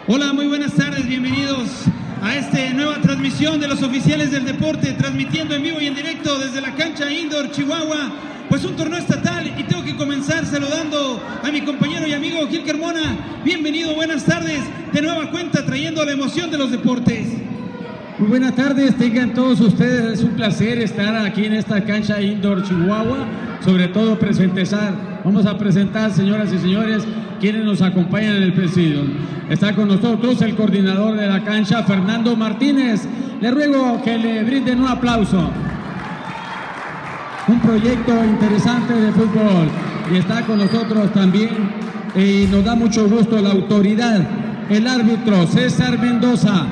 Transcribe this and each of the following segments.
Hola, muy buenas tardes, bienvenidos a esta nueva transmisión de los oficiales del deporte, transmitiendo en vivo y en directo desde la cancha Indoor Chihuahua, pues un torneo estatal, y tengo que comenzar saludando a mi compañero y amigo Gil Carmona. Bienvenido, buenas tardes, de nueva cuenta trayendo la emoción de los deportes. Muy buenas tardes, tengan todos ustedes, es un placer estar aquí en esta cancha Indoor Chihuahua, sobre todo vamos a presentar, señoras y señores, quienes nos acompañan en el presidio. Está con nosotros el coordinador de la cancha, Fernando Martínez. Le ruego que le brinden un aplauso. Un proyecto interesante de fútbol. Y está con nosotros también, y nos da mucho gusto, la autoridad, el árbitro César Mendoza.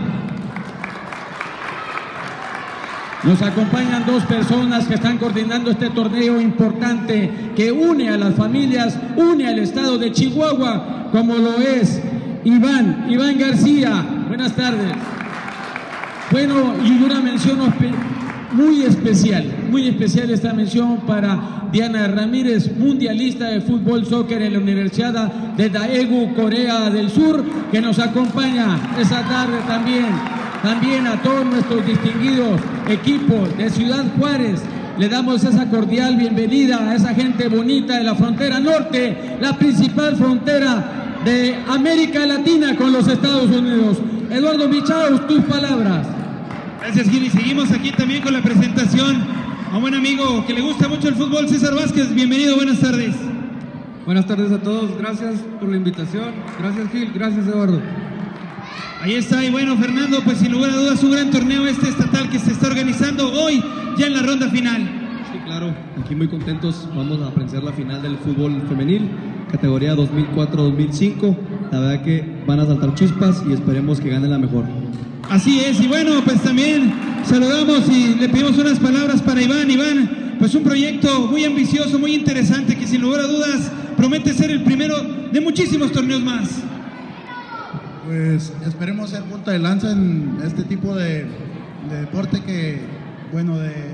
Nos acompañan dos personas que están coordinando este torneo importante que une a las familias, une al estado de Chihuahua, como lo es Iván García. Buenas tardes. Bueno, y una mención muy especial esta mención para Diana Ramírez, mundialista de fútbol soccer en la Universidad de Daegu, Corea del Sur, que nos acompaña esta tarde también. También a todos nuestros distinguidos equipos de Ciudad Juárez, le damos esa cordial bienvenida a esa gente bonita de la frontera norte, la principal frontera de América Latina con los Estados Unidos. Eduardo Michaus, tus palabras. Gracias, Gil, y seguimos aquí también con la presentación a un buen amigo que le gusta mucho el fútbol, César Vázquez. Bienvenido, buenas tardes. Buenas tardes a todos, gracias por la invitación. Gracias, Gil, gracias, Eduardo. Ahí está, y bueno, Fernando, pues sin lugar a dudas un gran torneo estatal que se está organizando hoy ya en la ronda final. Sí, claro, aquí muy contentos, vamos a apreciar la final del fútbol femenil, categoría 2004-2005, la verdad que van a saltar chispas y esperemos que gane la mejor. Así es, y bueno, pues también saludamos y le pedimos unas palabras para Iván. Iván, pues un proyecto muy ambicioso, muy interesante, que sin lugar a dudas promete ser el primero de muchísimos torneos más. Pues esperemos ser punta de lanza en este tipo de deporte que, bueno,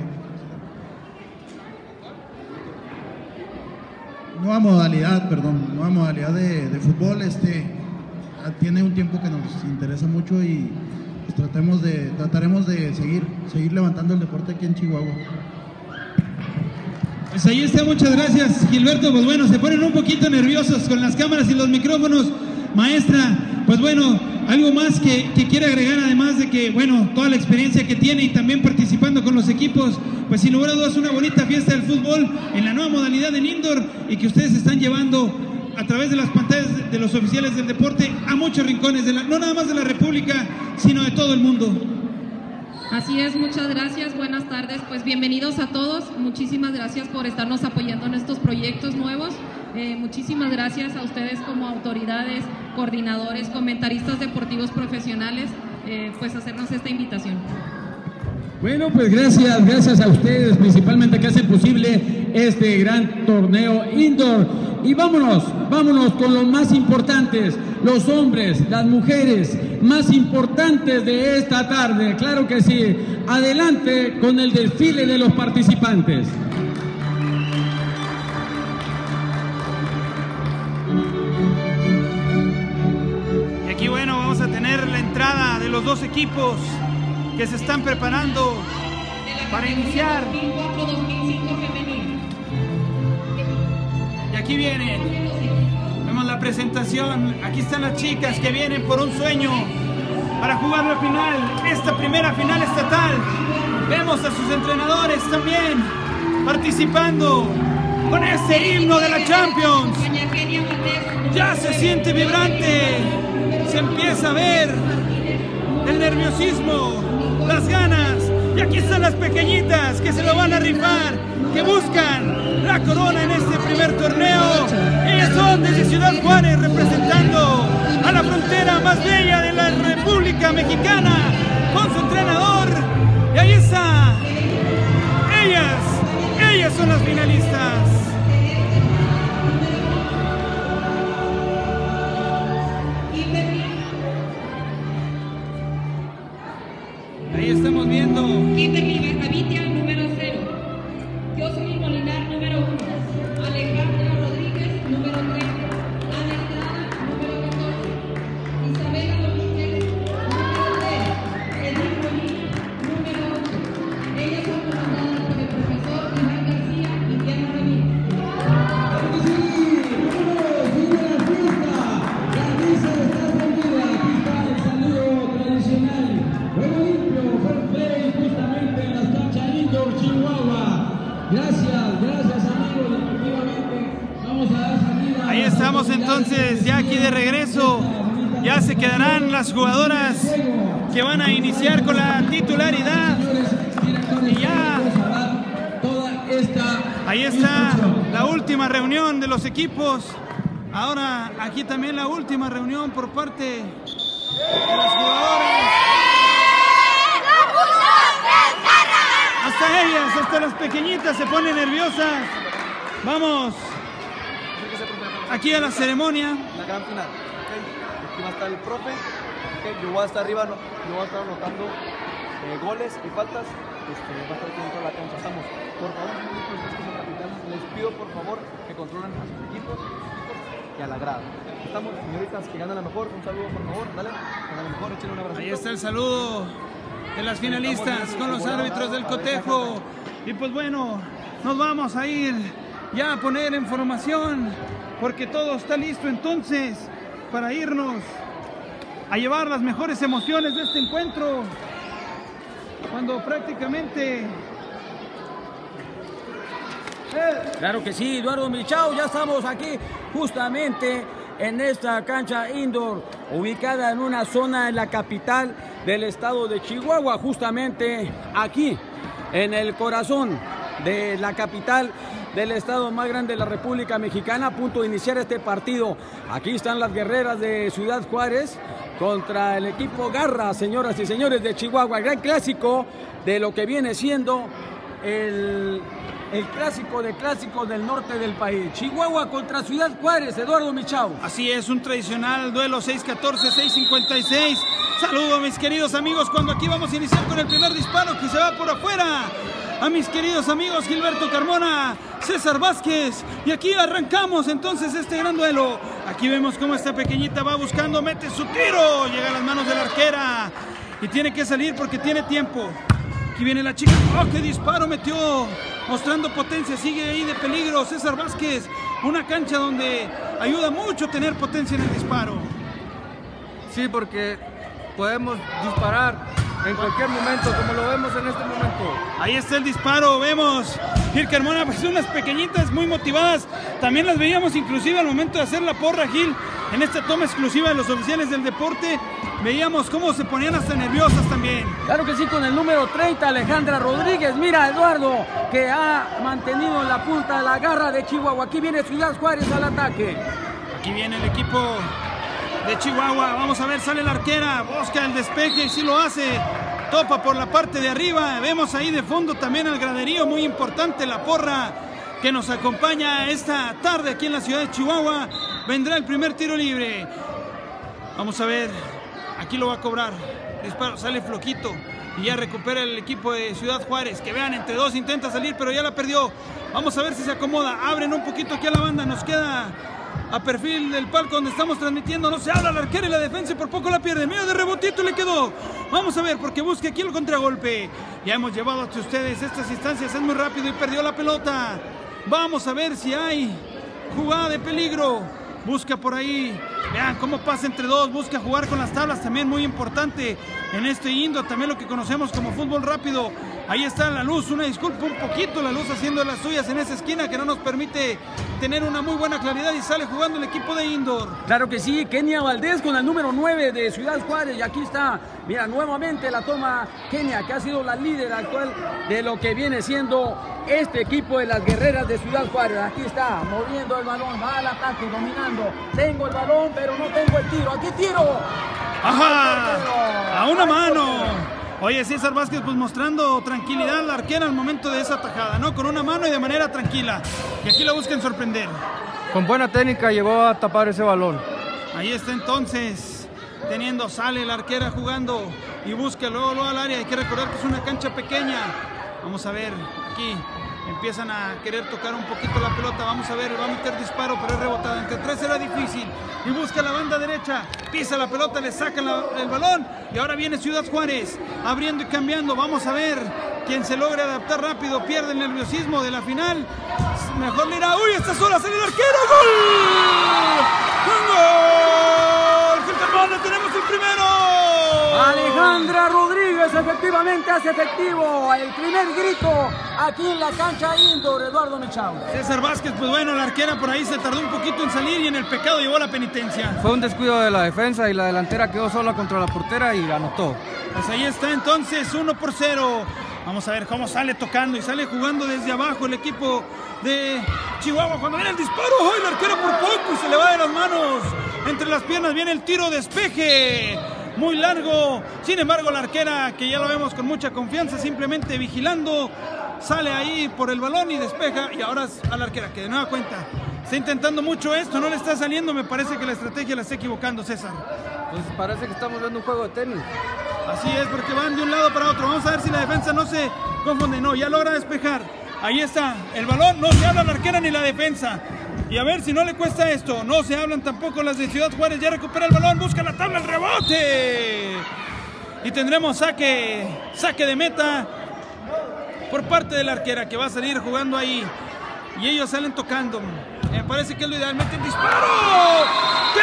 nueva modalidad de fútbol. Tiene un tiempo que nos interesa mucho y pues trataremos de seguir levantando el deporte aquí en Chihuahua. Pues ahí está, muchas gracias, Gilberto. Pues bueno, se ponen un poquito nerviosos con las cámaras y los micrófonos, maestra. Pues bueno, algo más que quiere agregar, además de que, bueno, toda la experiencia que tiene y también participando con los equipos, pues sin lugar a dudas una bonita fiesta del fútbol en la nueva modalidad en indoor, y que ustedes están llevando a través de las pantallas de los oficiales del deporte a muchos rincones, no nada más de la República, sino de todo el mundo. Así es, muchas gracias, buenas tardes, pues bienvenidos a todos, muchísimas gracias por estarnos apoyando en estos proyectos nuevos. Muchísimas gracias a ustedes como autoridades, coordinadores, comentaristas deportivos profesionales, pues hacernos esta invitación. Bueno, pues gracias a ustedes principalmente que hacen posible este gran torneo indoor. Y vámonos con los más importantes, los hombres, las mujeres más importantes de esta tarde. Claro que sí, adelante con el desfile de los participantes. Aquí, bueno, vamos a tener la entrada de los dos equipos que se están preparando para iniciar. Y aquí vienen, vemos la presentación. Aquí están las chicas que vienen por un sueño para jugar la final, esta primera final estatal. Vemos a sus entrenadores también participando con este himno de la Champions. Ya se siente vibrante, se empieza a ver el nerviosismo, las ganas, y aquí están las pequeñitas que se lo van a rifar, que buscan la corona en este primer torneo. Ellas son desde Ciudad Juárez, representando a la frontera más bella de la República Mexicana, con su entrenador, y ahí está, ellas son las finalistas. Ahí estamos viendo Kimberly Gavitia, número 0. Jocelyn Molinar, número 1. Alejandra Rodríguez, número 3. Ana Estrada, número 14. Isabela regreso. Ya se quedarán las jugadoras que van a iniciar con la titularidad. Y ya, ahí está la última reunión de los equipos. Ahora aquí también la última reunión por parte de las jugadoras. Hasta ellas, hasta las pequeñitas se ponen nerviosas. Vamos aquí a la ceremonia. La gran final. Okay. Aquí va a estar el profe. Okay. Yo voy a estar arriba, yo voy a estar anotando goles y faltas. Va a estar dentro de la cancha. Estamos. Por favor, ustedes que son capitanes, les pido por favor que controlen a sus equipos y a la grada. Estamos, señoritas, que ganan la mejor. Un saludo, por favor. Dale, ganan la mejor, échenle un abrazo. Ahí está el saludo de las finalistas con los árbitros del cotejo. Y pues bueno, nos vamos a ir ya a poner en formación porque todo está listo entonces para irnos a llevar las mejores emociones de este encuentro, cuando prácticamente... Claro que sí, Eduardo Michao, ya estamos aquí justamente en esta cancha indoor, ubicada en una zona en la capital del estado de Chihuahua, justamente aquí, en el corazón de la capital del estado más grande de la República Mexicana, a punto de iniciar este partido. Aquí están las guerreras de Ciudad Juárez contra el equipo Garra, señoras y señores de Chihuahua, el gran clásico de lo que viene siendo el clásico de clásicos del norte del país. Chihuahua contra Ciudad Juárez, Eduardo Michao. Así es, un tradicional duelo 6-14-6-56. Saludos, mis queridos amigos, cuando aquí vamos a iniciar con el primer disparo que se va por afuera. A mis queridos amigos Gilberto Carmona, César Vázquez, y aquí arrancamos entonces este gran duelo. Aquí vemos cómo esta pequeñita va buscando, mete su tiro, llega a las manos de la arquera y tiene que salir porque tiene tiempo. Aquí viene la chica, ¡oh, qué disparo metió! Mostrando potencia, sigue ahí de peligro César Vázquez. Una cancha donde ayuda mucho tener potencia en el disparo. Sí, porque podemos disparar en cualquier momento, como lo vemos en este momento. Ahí está el disparo, vemos Gil Carmona, pues unas pequeñitas muy motivadas. También las veíamos inclusive al momento de hacer la porra, Gil, en esta toma exclusiva de los oficiales del deporte. Veíamos cómo se ponían hasta nerviosas también. Claro que sí, con el número 30, Alejandra Rodríguez. Mira, Eduardo, que ha mantenido en la punta la garra de Chihuahua. Aquí viene Ciudad Juárez al ataque. Aquí viene el equipo de Chihuahua. Vamos a ver, sale la arquera, busca el despeje y sí lo hace. Topa por la parte de arriba. Vemos ahí de fondo también al graderío, muy importante la porra que nos acompaña esta tarde aquí en la ciudad de Chihuahua. Vendrá el primer tiro libre. Vamos a ver, aquí lo va a cobrar. Disparo, sale flojito y ya recupera el equipo de Ciudad Juárez. Que vean, entre dos intenta salir, pero ya la perdió. Vamos a ver si se acomoda. Abren un poquito aquí a la banda, nos queda a perfil del palco donde estamos transmitiendo. No se habla la arquera y la defensa y por poco la pierde. Medio de rebotito le quedó. Vamos a ver porque busca aquí el contragolpe. Ya hemos llevado hasta ustedes estas instancias. Es muy rápido y perdió la pelota. Vamos a ver si hay jugada de peligro. Busca por ahí. Vean cómo pasa entre dos. Busca jugar con las tablas. También muy importante en este indoor. También lo que conocemos como fútbol rápido. Ahí está la luz. Una disculpa, un poquito la luz haciendo las suyas en esa esquina que no nos permite tener una muy buena claridad y sale jugando el equipo de indoor. Claro que sí, Kenia Valdés con el número 9 de Ciudad Juárez. Y aquí está, mira, nuevamente la toma Kenia, que ha sido la líder actual de lo que viene siendo este equipo de las guerreras de Ciudad Juárez. Aquí está, moviendo el balón, va al ataque, dominando. Tengo el balón, pero no tengo el tiro. Aquí tiro. ¡Ajá! A una mano. Oye, César Vázquez pues mostrando tranquilidad a la arquera al momento de esa tajada, ¿no? Con una mano y de manera tranquila. Y aquí la buscan sorprender. Con buena técnica llegó a tapar ese balón. Ahí está entonces, sale la arquera jugando y busca luego al área. Hay que recordar que es una cancha pequeña. Vamos a ver, aquí empiezan a querer tocar un poquito la pelota. Vamos a ver, va a meter disparo, pero es rebotada. Entre tres era difícil. Y busca la banda derecha, pisa la pelota, le sacan el balón. Y ahora viene Ciudad Juárez, abriendo y cambiando. Vamos a ver quién se logra adaptar rápido. Pierde el nerviosismo de la final. Mejor le irá. ¡Uy, está sola! ¡Sale el arquero! ¡Gol! ¡Gol! ¡Gil Carmona, tenemos el primero! Alejandra Rodríguez pues efectivamente hace efectivo el primer grito aquí en la cancha indoor, Eduardo Michao. César Vázquez, pues bueno, la arquera por ahí se tardó un poquito en salir y en el pecado llevó la penitencia. Fue un descuido de la defensa y la delantera quedó sola contra la portera y anotó. Pues ahí está entonces 1-0. Vamos a ver cómo sale tocando y sale jugando desde abajo el equipo de Chihuahua. Cuando viene el disparo, ¡oh! El arquero por poco y se le va de las manos. Entre las piernas viene el tiro de despeje. Muy largo. Sin embargo, la arquera, que ya lo vemos con mucha confianza, simplemente vigilando, sale ahí por el balón y despeja. Y ahora a la arquera, que de nueva cuenta está intentando mucho esto, no le está saliendo. Me parece que la estrategia la está equivocando, César. Pues parece que estamos viendo un juego de tenis. Así es, porque van de un lado para otro. Vamos a ver si la defensa no se confunde. No, ya logra despejar. Ahí está el balón. No se habla la arquera ni la defensa. Y a ver si no le cuesta esto. No se hablan tampoco las de Ciudad Juárez. Ya recupera el balón, busca la tabla, el rebote. Y tendremos saque de meta por parte de la arquera, que va a salir jugando ahí. Y ellos salen tocando. Me parece que es lo ideal. Mete el disparo. ¡Qué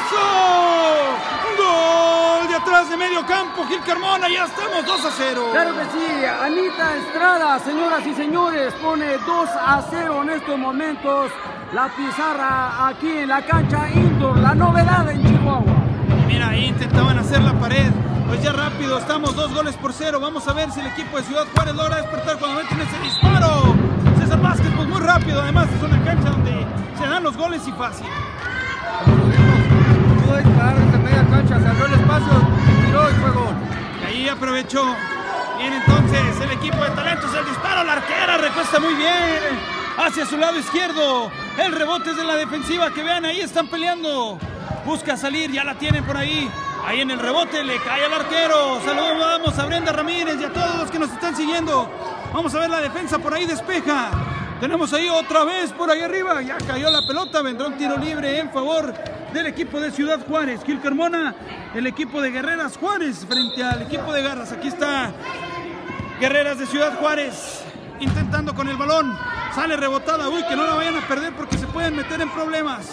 golazo! ¡Un gol de atrás de medio campo! Gil Carmona, ya estamos 2-0. Claro que sí, Anita Estrada, señoras y señores, pone 2-0 en estos momentos. La pizarra aquí en la cancha indoor, la novedad en Chihuahua. Mira, ahí intentaban hacer la pared. Pues ya rápido, estamos 2-0. Vamos a ver si el equipo de Ciudad Juárez logra despertar cuando meten ese disparo. César Vázquez, pues muy rápido. Además, es una cancha donde se dan los goles y fácil. Como lo vimos, pudo disparar desde media cancha, se abrió el espacio, tiró y fue gol. Y ahí aprovechó. Bien, entonces el equipo de talentos, el disparo, la arquera recuesta muy bien hacia su lado izquierdo. El rebote es de la defensiva, que vean, ahí están peleando. Busca salir, ya la tienen por ahí. Ahí en el rebote le cae al arquero. Saludamos a Brenda Ramírez y a todos los que nos están siguiendo. Vamos a ver la defensa, por ahí despeja. Tenemos ahí otra vez por ahí arriba. Ya cayó la pelota, vendrá un tiro libre en favor del equipo de Ciudad Juárez. Gil Carmona, el equipo de Guerreras Juárez frente al equipo de Garras. Aquí está Guerreras de Ciudad Juárez intentando con el balón. Sale rebotada. Uy, que no la vayan a perder porque se pueden meter en problemas.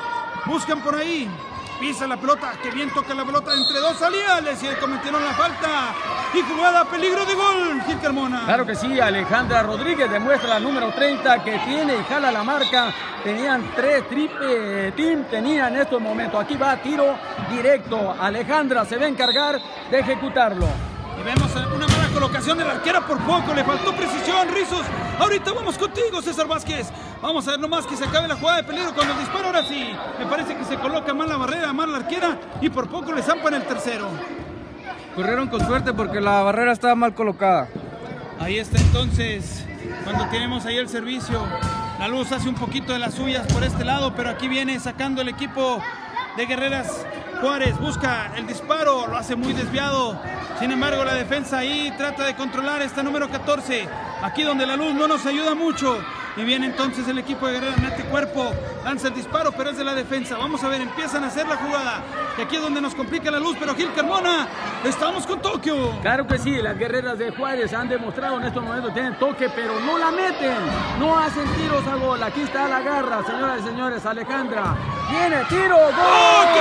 Buscan por ahí. Pisa la pelota, que bien toca la pelota entre dos aliados y cometieron la falta. Y jugada, peligro de gol, Gil Carmona. Claro que sí, Alejandra Rodríguez demuestra la número 30 que tiene y jala la marca. Tenían 3 triple team, tenían en estos momentos. Aquí va tiro directo. Alejandra se va a encargar de ejecutarlo. Y vemos una mala colocación de la arquera por poco, le faltó precisión, Rizos. Ahorita vamos contigo, César Vázquez. Vamos a ver nomás que se acabe la jugada de peligro cuando el disparo. Ahora sí, me parece que se coloca mal la barrera, mal la arquera y por poco le zampan el tercero. Corrieron con suerte porque la barrera estaba mal colocada. Ahí está entonces, cuando tenemos ahí el servicio. La Luz hace un poquito de las suyas por este lado, pero aquí viene sacando el equipo de Guerreras Juárez. Busca el disparo, lo hace muy desviado. Sin embargo, la defensa ahí trata de controlar esta número 14. Aquí donde la Luz no nos ayuda mucho. Y viene entonces el equipo de Guerreras, mete cuerpo, lanza el disparo, pero es de la defensa. Vamos a ver, empiezan a hacer la jugada. Y aquí es donde nos complica la Luz, pero Gil Carmona, estamos con Tokio. Claro que sí, las Guerreras de Juárez han demostrado en estos momentos, tienen toque, pero no la meten. No hacen tiros a gol. Aquí está la garra, señoras y señores. Alejandra, viene, tiro, gol. ¡Oh, qué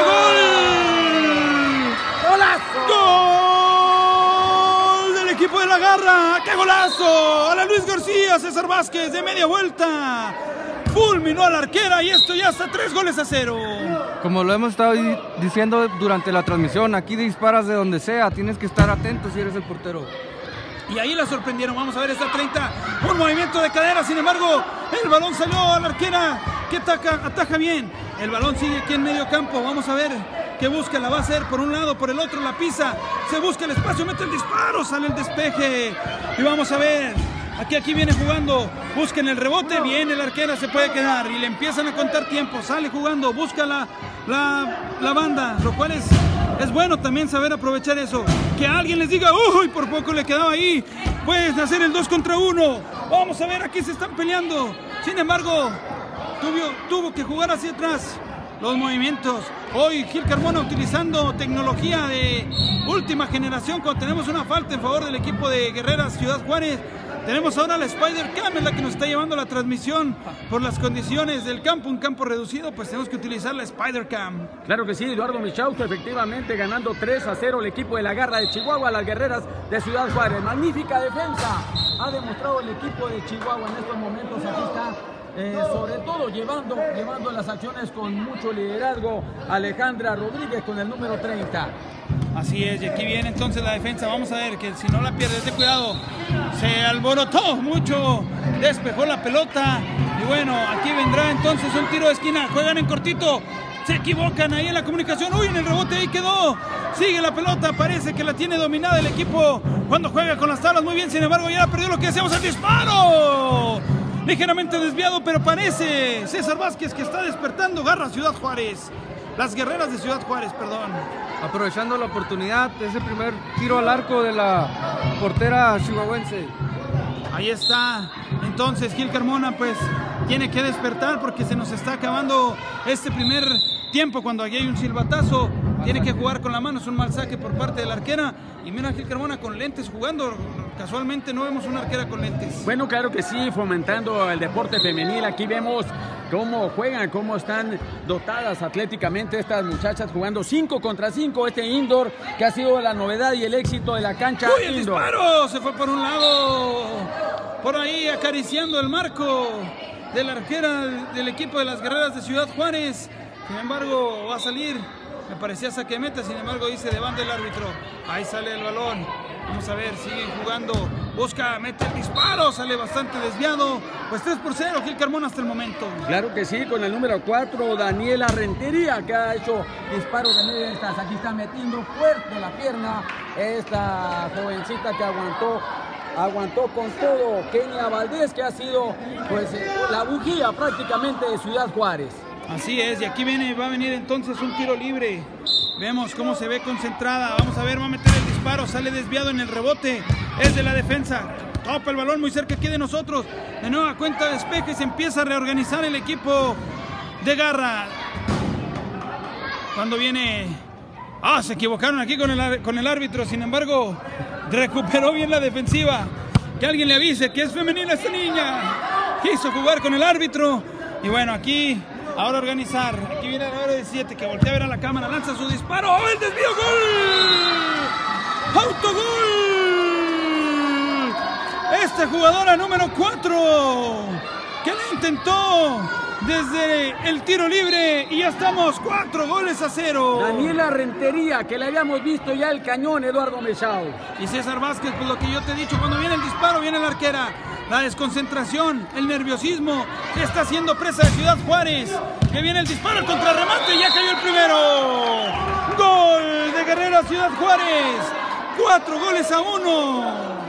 gol! ¡Golazo! ¡Gol del equipo de la garra! ¡Qué golazo! A la Luis García, César Vázquez de media vuelta. Fulminó a la arquera y esto ya está 3-0. Como lo hemos estado diciendo durante la transmisión, aquí disparas de donde sea, tienes que estar atento si eres el portero. Y ahí la sorprendieron, vamos a ver esta 30, un movimiento de cadera, sin embargo, el balón salió a la arquera, que ataja bien, el balón sigue aquí en medio campo, vamos a ver qué busca, la va a hacer por un lado, por el otro, la pisa, se busca el espacio, mete el disparo, sale el despeje, y vamos a ver, aquí viene jugando, busquen el rebote, viene la arquera, se puede quedar, y le empiezan a contar tiempo, sale jugando, busca la banda, lo cual es bueno también saber aprovechar eso. Que alguien les diga, ¡uy! Por poco le quedaba ahí. Puedes hacer el 2 contra 1. Vamos a ver, aquí se están peleando. Sin embargo, tuvo que jugar hacia atrás. los movimientos. Hoy Gil Carmona utilizando tecnología de última generación cuando tenemos una falta en favor del equipo de Guerreras Ciudad Juárez. Tenemos ahora la Spider Cam, es la que nos está llevando la transmisión por las condiciones del campo, un campo reducido, pues tenemos que utilizar la Spider Cam. Claro que sí, Eduardo Michausto efectivamente ganando 3-0 el equipo de la Garra de Chihuahua, las Guerreras de Ciudad Juárez. Magnífica defensa ha demostrado el equipo de Chihuahua en estos momentos. Aquí está, sobre todo llevando las acciones con mucho liderazgo Alejandra Rodríguez con el número 30. Así es, y aquí viene entonces la defensa. Vamos a ver que si no la pierde, ten cuidado. Se alborotó mucho, despejó la pelota. Y bueno, aquí vendrá entonces un tiro de esquina. Juegan en cortito, se equivocan ahí en la comunicación. Uy, en el rebote ahí quedó. Sigue la pelota, parece que la tiene dominada el equipo cuando juega con las tablas. Muy bien, sin embargo, ya perdió lo que hacemos. El disparo ligeramente desviado, pero parece César Vázquez que está despertando. Garra Ciudad Juárez. Las Guerreras de Ciudad Juárez, perdón. Aprovechando la oportunidad, ese primer tiro al arco de la portera chihuahuense. Ahí está. Entonces Gil Carmona pues tiene que despertar porque se nos está acabando este primer tiempo. Cuando aquí hay un silbatazo, tiene que jugar con la mano. Es un mal saque por parte de la arquera. Y mira a Gil Carmona con lentes jugando. Casualmente no vemos una arquera con lentes. Bueno, claro que sí, fomentando el deporte femenil. Aquí vemos cómo juegan, cómo están dotadas atléticamente estas muchachas, jugando 5 contra 5 este indoor, que ha sido la novedad y el éxito de la cancha. ¡Uy, el disparo! Se fue por un lado, por ahí acariciando el marco de la arquera del equipo de las Guerreras de Ciudad Juárez. Sin embargo, va a salir, me parecía saque de meta, sin embargo dice de banda el árbitro. Ahí sale el balón. Vamos a ver, siguen jugando, busca, mete el disparo, sale bastante desviado. Pues 3-0, Gil Carmona hasta el momento. Claro que sí, con el número 4, Daniela Rentería, que ha hecho disparos de media distancia. Aquí está metiendo fuerte la pierna esta jovencita que aguantó con todo. Kenia Valdés, que ha sido pues la bujía prácticamente de Ciudad Juárez. Así es, y aquí va a venir entonces un tiro libre. Vemos cómo se ve concentrada. Vamos a ver, va a meter el disparo, sale desviado en el rebote. Es de la defensa. Topa el balón muy cerca aquí de nosotros. De nueva cuenta despeje y se empieza a reorganizar el equipo de Garra. Cuando viene... se equivocaron aquí con el árbitro. Sin embargo, recuperó bien la defensiva. Que alguien le avise que es femenina esta niña. Quiso jugar con el árbitro. Y bueno, aquí... ahora organizar. Aquí viene el número 17 que voltea a ver a la cámara. Lanza su disparo. ¡Oh, el desvío! ¡Gol! ¡Autogol! Esta jugadora número 4 que le intentó desde el tiro libre y ya estamos 4-0. Daniela Rentería, que le habíamos visto ya el cañón, Eduardo Mechao. Y César Vázquez, pues lo que yo te he dicho, cuando viene el disparo, viene la arquera. La desconcentración, el nerviosismo que está haciendo presa de Ciudad Juárez. Que viene el disparo, el contrarremate y ya cayó el primero. Gol de Guerreras Ciudad Juárez. 4-1.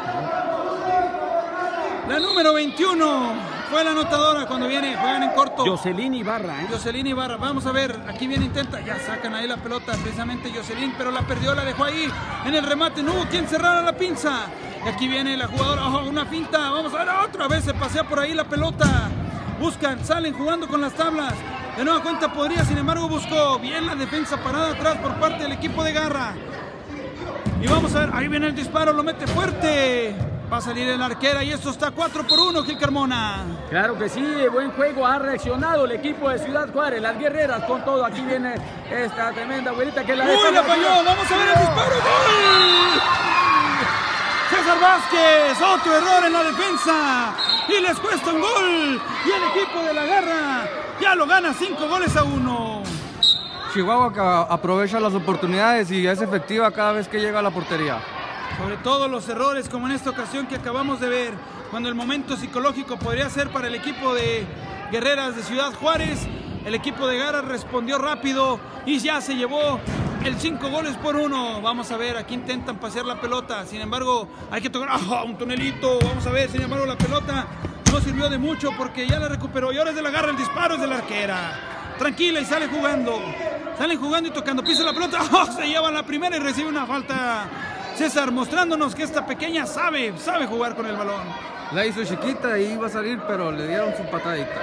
La número 21 fue la anotadora cuando juegan en corto. Jocelyn Ibarra. Jocelyn Ibarra, vamos a ver, aquí viene, intenta, ya sacan ahí la pelota, precisamente Jocelyn, pero la perdió, la dejó ahí en el remate, no hubo quien cerrara la pinza. Y aquí viene la jugadora, una finta, vamos a ver, otra vez se pasea por ahí la pelota. Buscan, salen jugando con las tablas. De nueva cuenta podría, sin embargo buscó bien la defensa parada atrás por parte del equipo de Garra. Y vamos a ver, ahí viene el disparo, lo mete fuerte. Va a salir el arquera y esto está 4-1, Gil Carmona. Claro que sí, buen juego, ha reaccionado el equipo de Ciudad Juárez, las Guerreras con todo. Aquí viene esta tremenda güerita que la... ¡Uy, la falló! ¡Vamos a ver el disparo! ¡Gol! César Vázquez, otro error en la defensa y les cuesta un gol. Y el equipo de la Garra ya lo gana 5-1. Chihuahua que aprovecha las oportunidades y es efectiva cada vez que llega a la portería. Sobre todo los errores como en esta ocasión que acabamos de ver, cuando el momento psicológico podría ser para el equipo de Guerreras de Ciudad Juárez. El equipo de Garra respondió rápido y ya se llevó el 5-1. Vamos a ver, aquí intentan pasear la pelota, sin embargo hay que tocar un tunelito. Vamos a ver, sin embargo la pelota no sirvió de mucho porque ya la recuperó y ahora es de la Garra, el disparo es de la arquera. Tranquila y sale jugando. Salen jugando y tocando, pisa la pelota, se lleva la primera y recibe una falta. César mostrándonos que esta pequeña sabe jugar con el balón. La hizo chiquita y iba a salir, pero le dieron su patadita.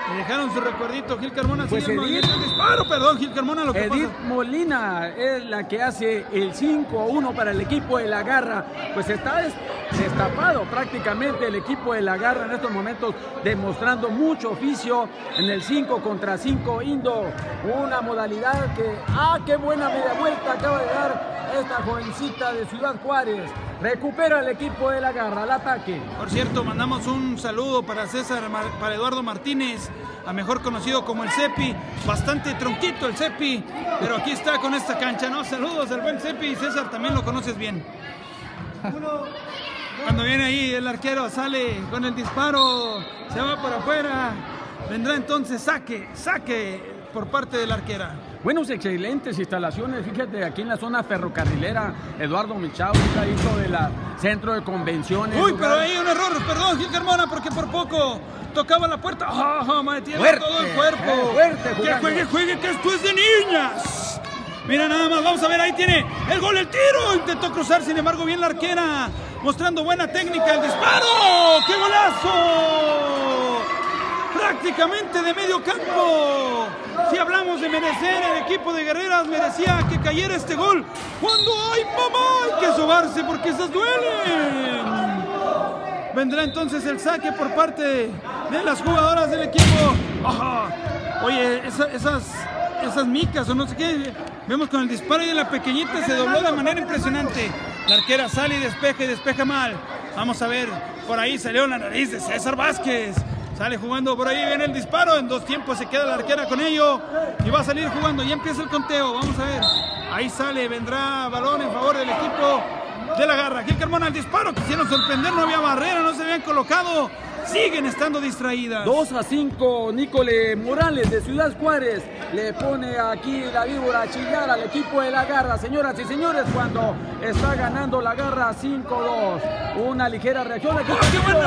Le dejaron su recuerdito. Gil Carmona Pues sigue el movimiento del disparo. Perdón, Gil Carmona, lo que Edith pasa. Molina es la que hace el 5-1 para el equipo de La Garra. Pues está destapado prácticamente el equipo de La Garra en estos momentos, demostrando mucho oficio en el 5 contra 5 indoor. Una modalidad que, qué buena media vuelta acaba de dar esta jovencita de Ciudad Juárez. Recupera el equipo de La Garra al ataque. Por cierto, mandamos un saludo para para Eduardo Martínez, a mejor conocido como el Cepi. Bastante tronquito el Cepi, pero aquí está con esta cancha, ¿no? Saludos al buen Cepi. César, también lo conoces bien. Cuando viene ahí el arquero, sale con el disparo, se va por afuera. Vendrá entonces saque por parte de la arquera. Buenos, excelentes instalaciones, fíjate, aquí en la zona ferrocarrilera, Eduardo Michau, hijo de la centro de convenciones. Uy, pero ahí un error, perdón, Gil Carmona, porque por poco tocaba la puerta. Tiene todo el cuerpo. Que juegue, que esto es de niñas. Mira nada más, vamos a ver, ahí tiene el gol, el tiro. Intentó cruzar, sin embargo, bien la arquera, mostrando buena técnica, el disparo. ¡Qué golazo! Prácticamente de medio campo. Si hablamos de merecer, el equipo de Guerreras merecía que cayera este gol. Cuando hay mamá, hay que sobarse porque esas duelen. Vendrá entonces el saque por parte de las jugadoras del equipo. Oye, esas micas o no sé qué, vemos con el disparo y de la pequeñita se dobló de manera impresionante. La arquera sale y despeja mal. Vamos a ver, por ahí salió la nariz de César Vázquez. Sale jugando por ahí, viene el disparo, en 2 tiempos se queda la arquera con ello y va a salir jugando, ya empieza el conteo, vamos a ver, ahí sale, vendrá balón en favor del equipo de La Garra. Gil Carmona, el disparo, quisieron sorprender, no había barrera, no se habían colocado, siguen estando distraídas. 2-5, Nicole Morales de Ciudad Juárez le pone aquí la víbora a chillar al equipo de La Garra, señoras y señores, cuando está ganando La Garra 5-2. Una ligera reacción. ¡Qué bueno!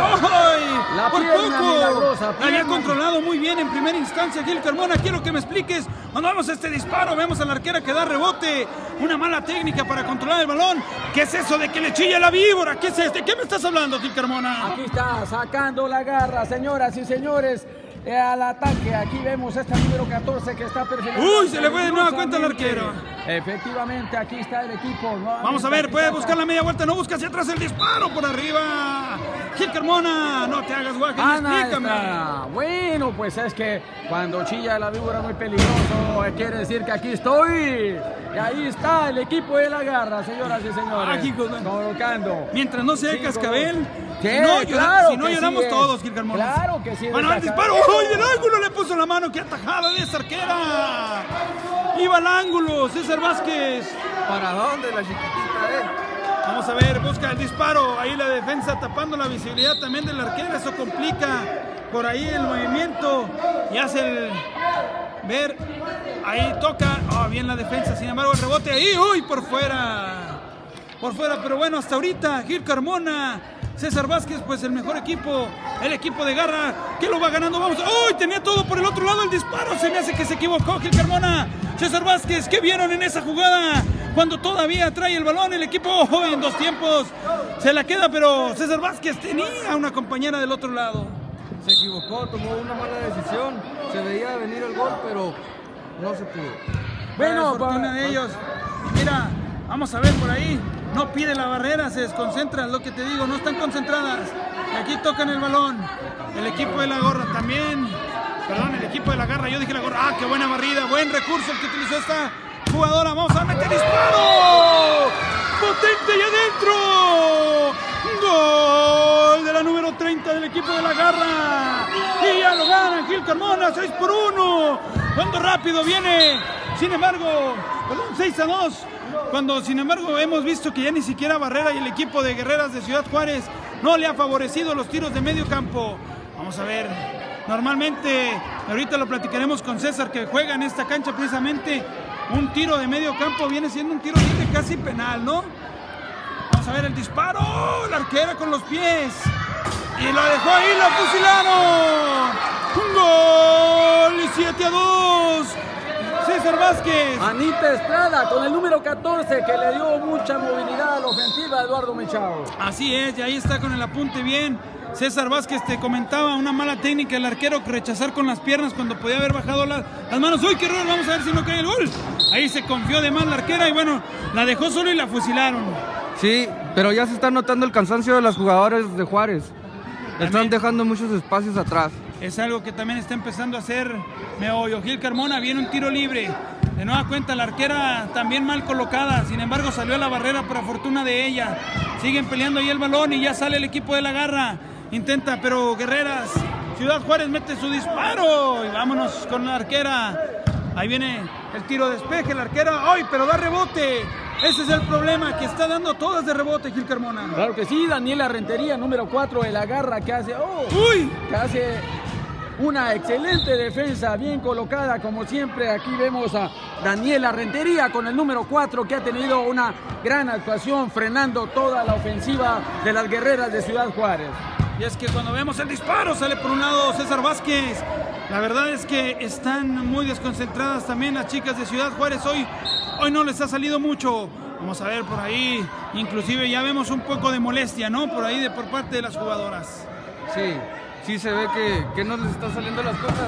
La por pierna poco milagrosa. La había controlado muy bien en primera instancia Gil Carmona. Quiero que me expliques. Cuando vemos este disparo, vemos a la arquera que da rebote. Una mala técnica para controlar el balón. ¿Qué es eso de que le chilla la víbora? ¿Qué es esto? ¿De qué me estás hablando, Gil Carmona? Aquí está sacando La Garra, señoras y señores. Al ataque, aquí vemos esta número 14 que está perfectamente. Uy, se le fue de nueva cuenta al arquero. Efectivamente, aquí está el equipo. Vamos a ver, puede buscar la media vuelta, no busca hacia atrás el disparo por arriba. Gil Carmona, no te hagas guaje, explícame. Bueno, pues es que cuando chilla la víbora muy peligroso, quiere decir que aquí estoy. Y ahí está el equipo de La Garra, señoras y señores. Colocando. Mientras no sea cascabel. ¿Qué? Si no lloramos todos, Gil Carmona. Claro que sí. Bueno, el disparo. ¡Uy, el ángulo! Le puso la mano. ¡Qué atajada de esa arquera! Iba al ángulo, César Vázquez. ¿Para dónde la chiquitita, Vamos a ver, busca el disparo. Ahí la defensa tapando la visibilidad también de la arquera. Eso complica por ahí el movimiento. Y hace el ver. Ahí toca. Bien la defensa. Sin embargo, el rebote ahí. ¡Uy! Por fuera. Por fuera, pero bueno, hasta ahorita Gil Carmona, César Vázquez, pues el mejor equipo, el equipo de Garra, que lo va ganando. Vamos, ¡uy! Tenía todo por el otro lado el disparo, se me hace que se equivocó Gil Carmona. César Vázquez, ¿qué vieron en esa jugada? Cuando todavía trae el balón el equipo, en 2 tiempos se la queda, pero César Vázquez tenía una compañera del otro lado. Se equivocó, tomó una mala decisión, se veía venir el gol, pero no se pudo. Bueno, fortuna de ellos. Mira, vamos a ver por ahí. No pide la barrera, se desconcentra, lo que te digo, no están concentradas. Y aquí tocan el balón. El equipo de La Garra también. Perdón, el equipo de La Garra, yo dije La Garra. ¡Qué buena barrida! Buen recurso el que utilizó esta jugadora. Vamos a meter disparo. ¡Potente y adentro! ¡Gol de la número 30 del equipo de La Garra! Y ya lo ganan Gil Carmona, 6-1. Cuando rápido viene, sin embargo, 6-2. Cuando sin embargo hemos visto que ya ni siquiera Barrera y el equipo de Guerreras de Ciudad Juárez no le ha favorecido los tiros de medio campo. Vamos a ver, normalmente, ahorita lo platicaremos con César que juega en esta cancha precisamente, un tiro de medio campo viene siendo un tiro libre casi penal, ¿no? Vamos a ver el disparo, la arquera con los pies y la dejó ahí, la fusilaron. Un gol y 7-2. César Vázquez. Anita Estrada con el número 14 que le dio mucha movilidad a la ofensiva a Eduardo Michao. Así es, y ahí está con el apunte bien. César Vázquez te comentaba una mala técnica el arquero, rechazar con las piernas cuando podía haber bajado las manos. ¡Uy, qué error! Vamos a ver si no cae el gol. Ahí se confió de más la arquera y bueno, la dejó solo y la fusilaron. Sí, pero ya se está notando el cansancio de los jugadores de Juárez. Están dejando muchos espacios atrás. Es algo que también está empezando a hacer Meollo. Gil Carmona, viene un tiro libre. De nueva cuenta, la arquera también mal colocada. Sin embargo, salió a la barrera para fortuna de ella. Siguen peleando ahí el balón y ya sale el equipo de la Garra. Intenta, pero Guerreras. Ciudad Juárez mete su disparo. Y vámonos con la arquera. Ahí viene el tiro de despeje. La arquera, ¡ay! Pero da rebote. Ese es el problema, que está dando todas de rebote Gil Carmona. Claro que sí, Daniela Rentería, número 4 de la Garra, que hace... ¡Uy! Que hace una excelente defensa, bien colocada, como siempre. Aquí vemos a Daniela Rentería con el número 4, que ha tenido una gran actuación, frenando toda la ofensiva de las Guerreras de Ciudad Juárez. Y es que cuando vemos el disparo, sale por un lado César Vázquez. La verdad es que están muy desconcentradas también las chicas de Ciudad Juárez. Hoy no les ha salido mucho. Vamos a ver por ahí, inclusive ya vemos un poco de molestia, ¿no? Por ahí por parte de las jugadoras. Sí se ve que no les están saliendo las cosas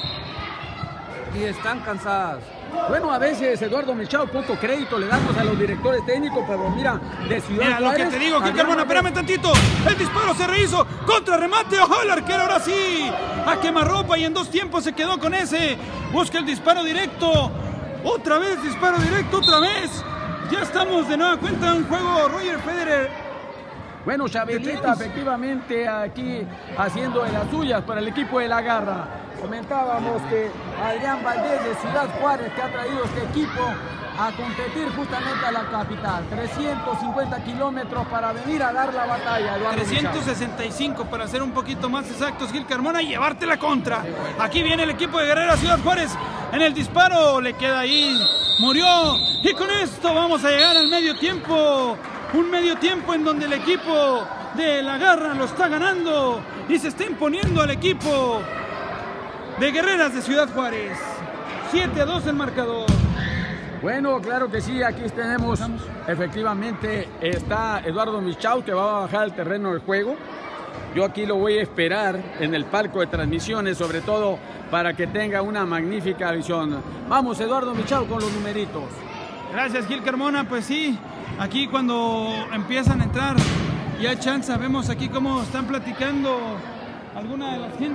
y están cansadas. Bueno, a veces, Eduardo Michao, poco crédito le damos a los directores técnicos, pero mira, de Ciudad Juárez. Mira lo que te digo, Gil Carmona, espérame tantito. El disparo se rehizo, contra remate, ¡ojo! El arquero ahora sí, a quemarropa y en 2 tiempos se quedó con ese. Busca el disparo directo, otra vez disparo directo, otra vez. Ya estamos de nueva cuenta en juego, Roger Federer. Bueno, Chabelita efectivamente aquí haciendo de las suyas para el equipo de la Garra. Comentábamos que Adrián Valdés de Ciudad Juárez, que ha traído este equipo a competir justamente a la capital. 350 kilómetros para venir a dar la batalla, Eduardo 365 Michao. Para ser un poquito más exactos, Gil Carmona, y llevarte la contra. Aquí viene el equipo de Guerrera Ciudad Juárez en el disparo, le queda ahí, murió. Y con esto vamos a llegar al medio tiempo. Un medio tiempo en donde el equipo de la Garra lo está ganando y se está imponiendo al equipo de Guerreras de Ciudad Juárez. 7-2 el marcador. Bueno, claro que sí, aquí tenemos, efectivamente está Eduardo Michao, que va a bajar al terreno del juego. Yo aquí lo voy a esperar en el palco de transmisiones, sobre todo para que tenga una magnífica visión. Vamos, Eduardo Michao, con los numeritos. Gracias, Gil Carmona. Pues sí, aquí cuando empiezan a entrar y hay chance, vemos aquí cómo están platicando algunas de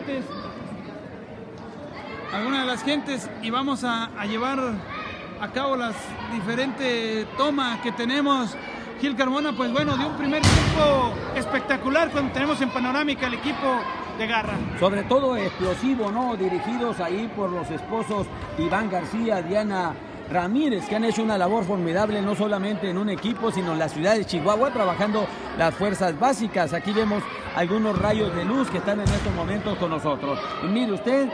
las gentes y vamos a llevar a cabo las diferentes tomas que tenemos. Gil Carmona, pues bueno, de un primer tiempo espectacular cuando tenemos en panorámica el equipo de Garra. Sobre todo explosivo, ¿no? Dirigidos ahí por los esposos Iván García, Diana Ramírez, que han hecho una labor formidable no solamente en un equipo, sino en la ciudad de Chihuahua, trabajando las fuerzas básicas. Aquí vemos algunos rayos de luz que están en estos momentos con nosotros. Y mire usted,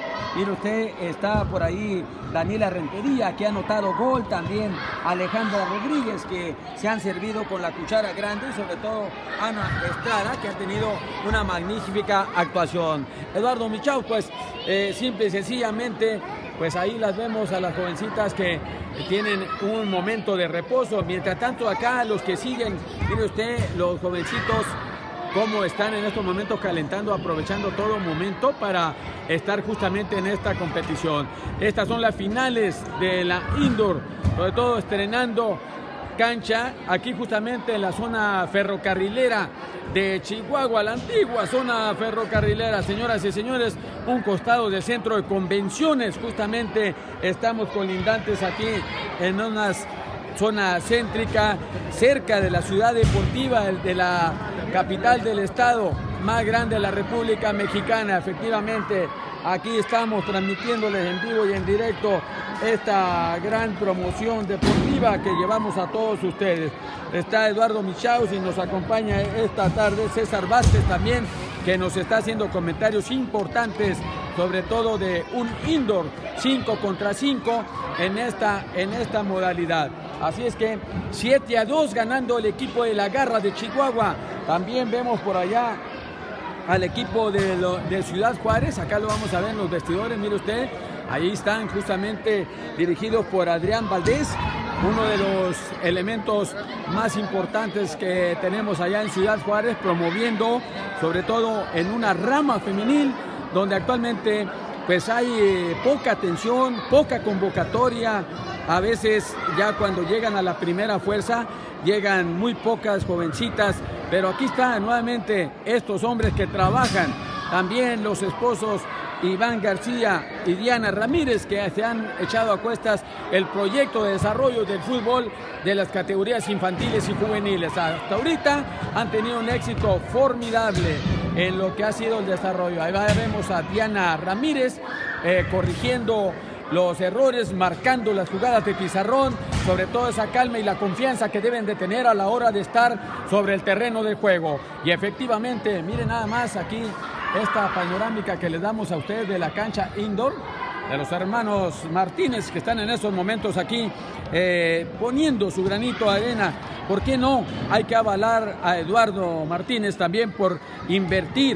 está por ahí Daniela Rentería, que ha anotado gol, también Alejandra Rodríguez, que se han servido con la cuchara grande, y sobre todo Ana Estrada, que ha tenido una magnífica actuación. Eduardo Michao, pues simple y sencillamente, pues ahí las vemos a las jovencitas que tienen un momento de reposo. Mientras tanto, acá los que siguen, mire usted, los jovencitos cómo están en estos momentos calentando, aprovechando todo momento para estar justamente en esta competición. Estas son las finales de la indoor, sobre todo estrenando cancha aquí justamente en la zona ferrocarrilera de Chihuahua, la antigua zona ferrocarrilera. Señoras y señores, un costado del centro de convenciones. Justamente estamos colindantes aquí en una zona céntrica, cerca de la ciudad deportiva de la capital del estado más grande de la República Mexicana. Efectivamente, aquí estamos transmitiéndoles en vivo y en directo esta gran promoción deportiva que llevamos a todos ustedes. Está Eduardo Michao y nos acompaña esta tarde César Vázquez también, que nos está haciendo comentarios importantes, sobre todo de un indoor 5 contra 5 en esta modalidad. Así es que 7-2 ganando el equipo de la Garra de Chihuahua. También vemos por allá al equipo de Ciudad Juárez. Acá lo vamos a ver en los vestidores, mire usted. Ahí están justamente dirigidos por Adrián Valdés, uno de los elementos más importantes que tenemos allá en Ciudad Juárez, promoviendo sobre todo en una rama femenil donde actualmente pues hay poca atención, poca convocatoria. A veces ya cuando llegan a la primera fuerza llegan muy pocas jovencitas, pero aquí están nuevamente estos hombres que trabajan, también los esposos Iván García y Diana Ramírez, que se han echado a cuestas el proyecto de desarrollo del fútbol de las categorías infantiles y juveniles. Hasta ahorita han tenido un éxito formidable en lo que ha sido el desarrollo. Ahí vemos a Diana Ramírez corrigiendo los errores, marcando las jugadas de pizarrón, sobre todo esa calma y la confianza que deben de tener a la hora de estar sobre el terreno de juego. Y efectivamente, miren nada más aquí esta panorámica que les damos a ustedes de la cancha indoor de los hermanos Martínez, que están en estos momentos aquí poniendo su granito de arena. ¿Por qué no? Hay que avalar a Eduardo Martínez también por invertir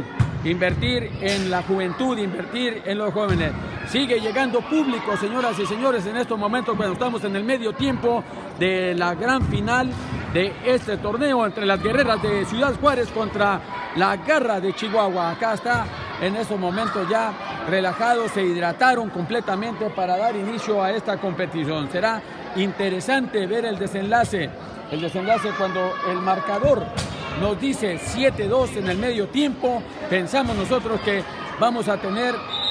en la juventud, invertir en los jóvenes. Sigue llegando público, señoras y señores, en estos momentos cuando estamos en el medio tiempo de la gran final de este torneo entre las guerreras de Ciudad Juárez contra la Garra de Chihuahua. Acá está en estos momentos ya relajados, se hidrataron completamente para dar inicio a esta competición. Será interesante ver el desenlace cuando el marcador nos dice 7-2 en el medio tiempo. Pensamos nosotros que vamos a tener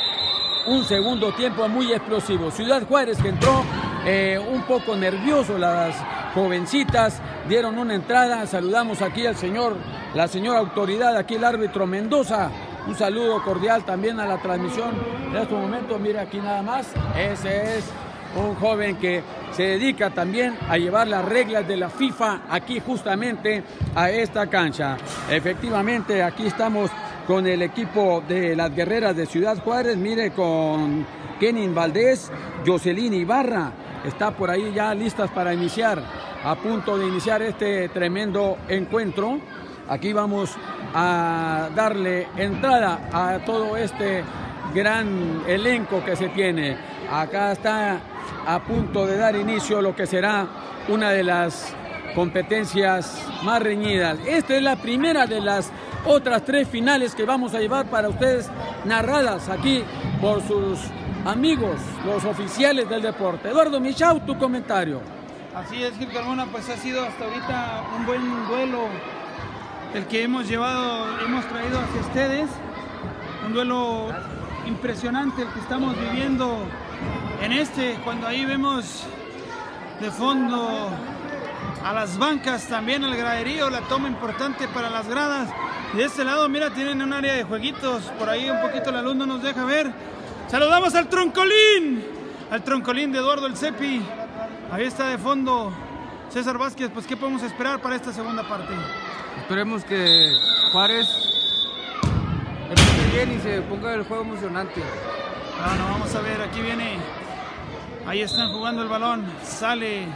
un segundo tiempo muy explosivo. Ciudad Juárez, que entró un poco nervioso, las jovencitas dieron una entrada. Saludamos aquí al la señora autoridad, aquí el árbitro Mendoza. Un saludo cordial también a la transmisión en estos momentos. Mire aquí nada más, ese es un joven que se dedica también a llevar las reglas de la FIFA aquí justamente a esta cancha. Efectivamente, aquí estamos con el equipo de las guerreras de Ciudad Juárez. Mire, con Kenin Valdés, Jocelyn Ibarra, está por ahí ya listas para iniciar, a punto de iniciar este tremendo encuentro. Aquí vamos a darle entrada a todo este gran elenco que se tiene. Acá está a punto de dar inicio lo que será una de las competencias más reñidas. Esta es la primera de las otras 3 finales que vamos a llevar para ustedes, narradas aquí por sus amigos, los oficiales del deporte. Eduardo Michau, tu comentario. Así es, Gil Carmona, pues ha sido hasta ahorita un buen duelo el que hemos traído hacia ustedes. Un duelo impresionante el que estamos viviendo cuando ahí vemos de fondo a las bancas, también al graderío, la toma importante para las gradas. Y de este lado, mira, tienen un área de jueguitos, por ahí un poquito la luz no nos deja ver. Saludamos al troncolín de Eduardo El Cepi. Ahí está de fondo César Vázquez. Pues, ¿qué podemos esperar para esta segunda parte? Esperemos que Juárez empiece bien y se ponga el juego emocionante. Bueno, vamos a ver, aquí viene, ahí están jugando el balón, sale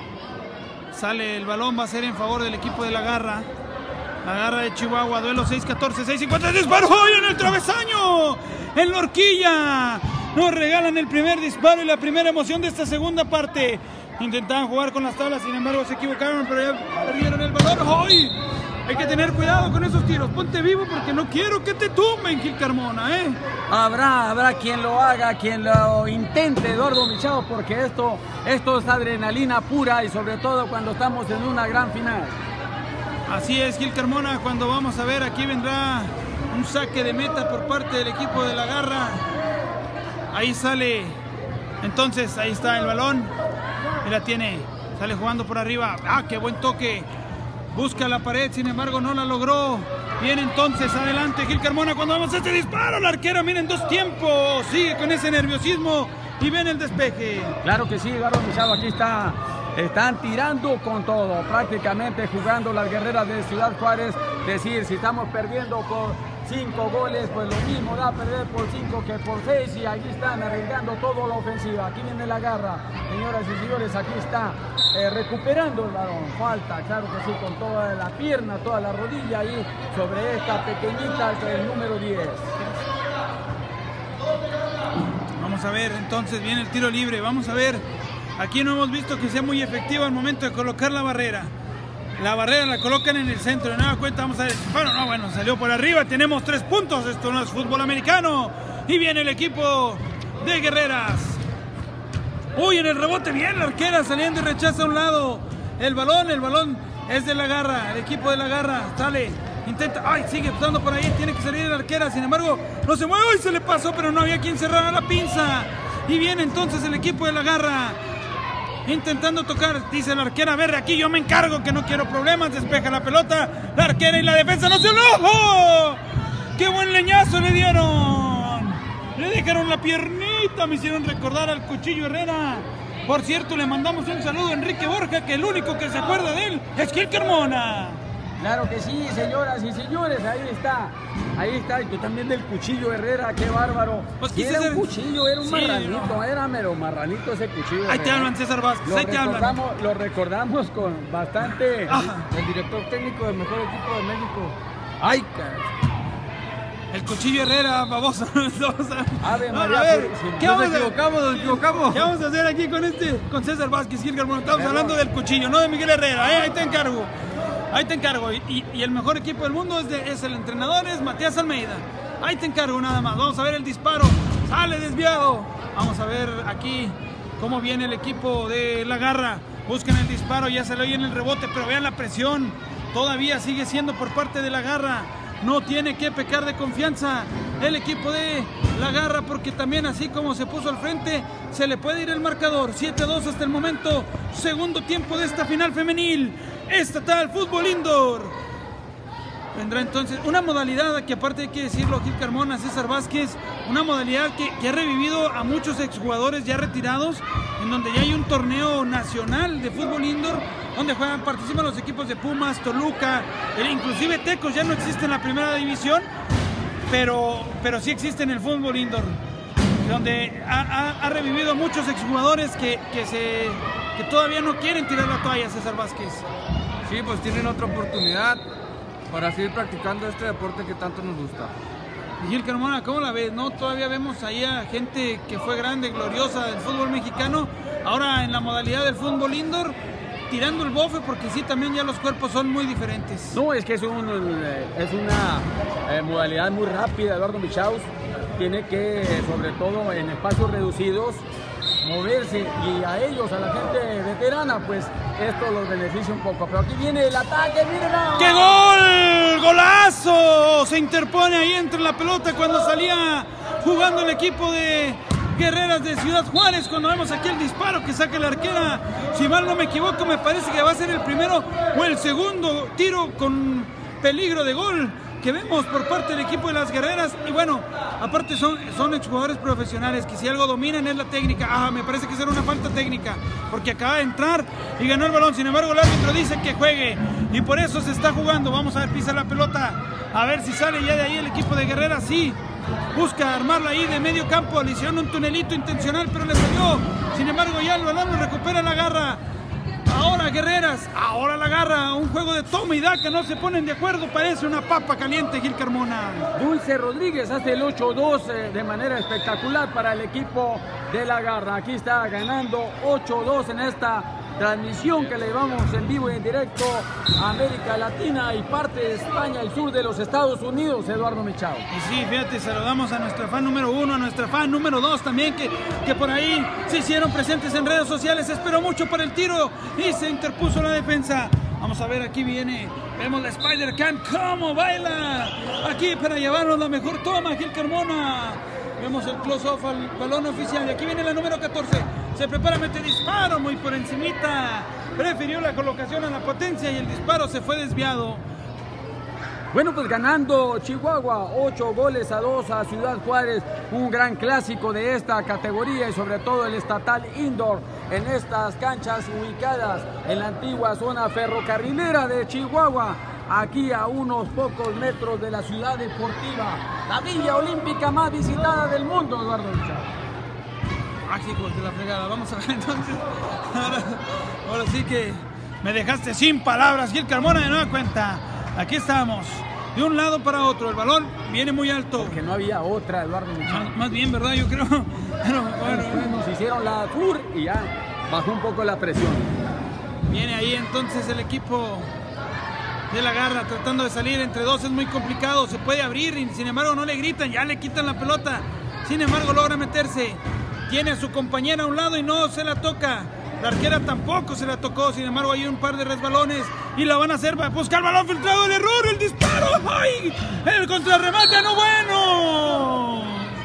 el balón, va a ser en favor del equipo de la Garra de Chihuahua. Duelo 6-14, 6-50, disparo hoy en el travesaño, en la horquilla. Nos regalan el primer disparo y la primera emoción de esta segunda parte. Intentaban jugar con las tablas, sin embargo se equivocaron, pero ya perdieron el balón. ¡Hoy! Hay que tener cuidado con esos tiros. Ponte vivo porque no quiero que te tumben, Gil Carmona, ¿eh? Habrá quien lo haga, quien lo intente, Eduardo Michau, porque esto es adrenalina pura y sobre todo cuando estamos en una gran final. Así es, Gil Carmona, cuando vamos a ver, aquí vendrá un saque de meta por parte del equipo de la Garra. Ahí sale, entonces, ahí está el balón. Y la tiene, sale jugando por arriba. ¡Ah, qué buen toque! Busca la pared, sin embargo no la logró. Viene entonces adelante Gil Carmona cuando vamos a este disparo. La arquera, miren, 2 tiempos. Sigue con ese nerviosismo y ven el despeje. Claro que sí, Eduardo Michau, aquí están tirando con todo. Prácticamente jugando las guerreras de Ciudad Juárez. Decir, si estamos perdiendo por 5 goles, pues lo mismo da perder por 5 que por 6. Y aquí están arriesgando toda la ofensiva. Aquí viene la Garra, señoras y señores, aquí está recuperando el balón. Falta, claro que sí, con toda la pierna, toda la rodilla ahí sobre esta pequeñita del número 10. Vamos Vamos a ver, entonces viene el tiro libre. Vamos a ver. Aquí no hemos visto que sea muy efectivo al momento de colocar la barrera. La barrera la colocan en el centro. De nueva cuenta, vamos a ver. Bueno, no, bueno, salió por arriba. Tenemos 3 puntos. Esto no es fútbol americano. Y viene el equipo de Guerreras. Uy, en el rebote bien la arquera saliendo y rechaza a un lado. El balón es de la Garra. El equipo de la Garra sale. Intenta, ay, sigue pasando por ahí, tiene que salir la arquera, sin embargo, no se mueve y se le pasó, pero no había quien cerrara la pinza. Y viene entonces el equipo de la Garra, intentando tocar, dice la arquera, a ver, aquí yo me encargo, que no quiero problemas, despeja la pelota, la arquera y la defensa, ¡no se enojo! ¡Qué buen leñazo le dieron! Le dejaron la piernita, me hicieron recordar al Cuchillo Herrera. Por cierto, le mandamos un saludo a Enrique Borja, que el único que se acuerda de él es Gil Carmona. Claro que sí, señoras y señores, ahí está, y tú también del Cuchillo Herrera, qué bárbaro. Pues sí, era un cuchillo, era un sí, marranito, no. Era mero marranito ese cuchillo. Ahí te hablan, César Vázquez, ahí te hablan. Lo recordamos con bastante. El director técnico del mejor equipo de México. Ay, caray. El Cuchillo Herrera, babosa. Ave A María, ver, ¿qué Nos vamos a equivocamos. ¿Qué vamos a hacer aquí con César Vázquez, Gil Carmona? Estamos hablando del Cuchillo, no de Miguel Herrera, ahí te encargo. Ahí te encargo. Y el mejor equipo del mundo es el entrenador, es Matías Almeida. Ahí te encargo nada más. Vamos a ver el disparo. Sale desviado. Vamos a ver aquí cómo viene el equipo de la Garra. Buscan el disparo, ya se le oye en el rebote, pero vean la presión. Todavía sigue siendo por parte de la Garra. No tiene que pecar de confianza el equipo de la Garra, porque también así como se puso al frente, se le puede ir el marcador. 7-2 hasta el momento. Segundo tiempo de esta final femenil estatal fútbol indoor. Vendrá entonces una modalidad que, aparte hay que decirlo, Gil Carmona, César Vázquez, una modalidad que ha revivido a muchos exjugadores ya retirados, en donde ya hay un torneo nacional de fútbol indoor, donde participan los equipos de Pumas, Toluca, inclusive Tecos ya no existe en la primera división, pero sí existe en el fútbol indoor, donde ha revivido a muchos exjugadores que todavía no quieren tirar la toalla, César Vázquez. Sí, pues tienen otra oportunidad para seguir practicando este deporte que tanto nos gusta. Gil Carmona, ¿cómo la ves? ¿No? Todavía vemos ahí a gente que fue grande, gloriosa del fútbol mexicano, ahora en la modalidad del fútbol indoor, tirando el bofe, porque sí, también ya los cuerpos son muy diferentes. No, es que es una modalidad muy rápida, Eduardo Michaus. Tiene que, sobre todo en espacios reducidos, moverse, y a ellos, a la gente veterana, pues esto los beneficia un poco. Pero aquí viene el ataque, miren. ¡Qué gol! ¡Golazo! Se interpone ahí entre la pelota cuando salía jugando el equipo de Guerreras de Ciudad Juárez. Cuando vemos aquí el disparo que saca la arquera, si mal no me equivoco, me parece que va a ser el primero o el segundo tiro con peligro de gol que vemos por parte del equipo de las Guerreras. Y bueno, aparte son exjugadores profesionales que si algo dominan es la técnica. Me parece que será una falta técnica, porque acaba de entrar y ganó el balón. Sin embargo, el árbitro dice que juegue, y por eso se está jugando. Vamos a ver, pisa la pelota, a ver si sale ya de ahí el equipo de Guerreras. Sí, busca armarla ahí de medio campo, le hicieron un tunelito intencional, pero le salió. Sin embargo, ya el balón lo recupera la Garra. Ahora Guerreras, ahora la Garra, un juego de toma y daca, no se ponen de acuerdo, parece una papa caliente, Gil Carmona. Dulce Rodríguez hace el 8-2 de manera espectacular para el equipo de la Garra. Aquí está ganando 8-2 en esta transmisión que le llevamos en vivo y en directo a América Latina y parte de España, el sur de los Estados Unidos, Eduardo Michao. Y sí, fíjate, saludamos a nuestra fan número 1, a nuestra fan número 2 también, que por ahí se hicieron presentes en redes sociales. Esperó mucho para el tiro y se interpuso la defensa. Vamos a ver, aquí viene, vemos la Spider-Cam, cómo baila aquí para llevarnos la mejor toma, Gil Carmona. Vemos el close-off al balón oficial, y aquí viene la número 14. Se prepara, mete disparo muy por encimita. Prefirió la colocación a la potencia y el disparo se fue desviado. Bueno, pues ganando Chihuahua 8-2 a Ciudad Juárez, un gran clásico de esta categoría y sobre todo el estatal indoor en estas canchas ubicadas en la antigua zona ferrocarrilera de Chihuahua, aquí a unos pocos metros de la ciudad deportiva, la Villa Olímpica más visitada del mundo, Eduardo Michao. Hijos de la fregada, vamos a ver entonces. Ahora sí que me dejaste sin palabras, Gil Carmona, de nueva cuenta. Aquí estamos de un lado para otro. El balón viene muy alto. Porque no había otra, Eduardo Michao. Más bien, ¿verdad? Yo creo. Pero, bueno, nos hicieron la tour y ya bajó un poco la presión. Viene ahí entonces el equipo de la Garra tratando de salir entre dos. Es muy complicado, se puede abrir y sin embargo no le gritan, ya le quitan la pelota. Sin embargo logra meterse. Tiene a su compañera a un lado y no se la toca. La arquera tampoco se la tocó, sin embargo hay un par de resbalones y la van a hacer para buscar el balón filtrado, el error, el disparo. ¡Ay! El contrarremate, no bueno.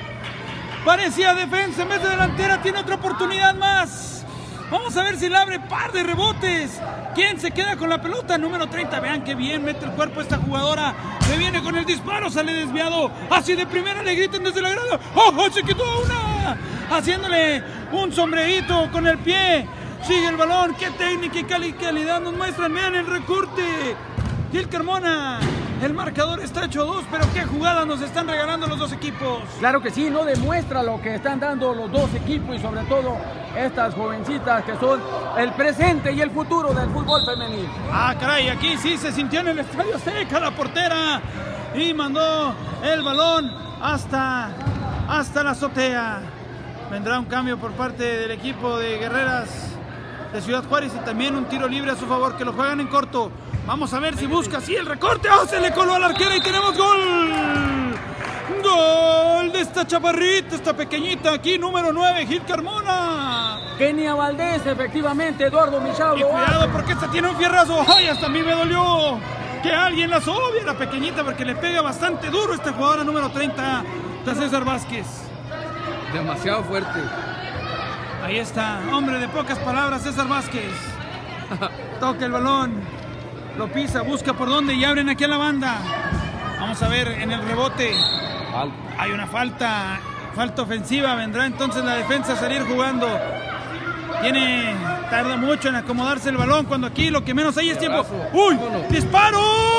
Parecía defensa en vez de delantera, tiene otra oportunidad más. Vamos a ver si le abre par de rebotes. ¿Quién se queda con la pelota? Número 30, vean qué bien mete el cuerpo esta jugadora. Se viene con el disparo, sale desviado. Así de primera le gritan desde la grada. ¡Oh, se quitó una! Haciéndole un sombrerito con el pie. Sigue el balón, qué técnica y calidad nos muestran. Vean el recorte. Gil Carmona, el marcador está hecho 2, pero qué jugada nos están regalando los dos equipos. Claro que sí, no demuestra lo que están dando los dos equipos y sobre todo estas jovencitas que son el presente y el futuro del fútbol femenil. Ah, caray, aquí sí se sintió en el estadio seca la portera y mandó el balón hasta la azotea. Vendrá un cambio por parte del equipo de Guerreras de Ciudad Juárez y también un tiro libre a su favor que lo juegan en corto. Vamos a ver si busca así el recorte. ¡Oh! Se le coló a la arquera y tenemos gol. Gol de esta chaparrita, esta pequeñita aquí, número 9, Gil Carmona. Kenia Valdés, efectivamente, Eduardo Michao. Y cuidado porque esta tiene un fierrazo. ¡Ay! Hasta a mí me dolió que alguien la sobie, la pequeñita, porque le pega bastante duro esta jugadora número 30, de César Vázquez. Demasiado fuerte. Ahí está, hombre de pocas palabras, César Vázquez. Toca el balón, lo pisa, busca por dónde y abren aquí a la banda. Vamos a ver en el rebote. Hay una falta ofensiva. Vendrá entonces la defensa a salir jugando. Tarda mucho en acomodarse el balón cuando aquí lo que menos hay es tiempo. ¡Uy! ¡Disparo!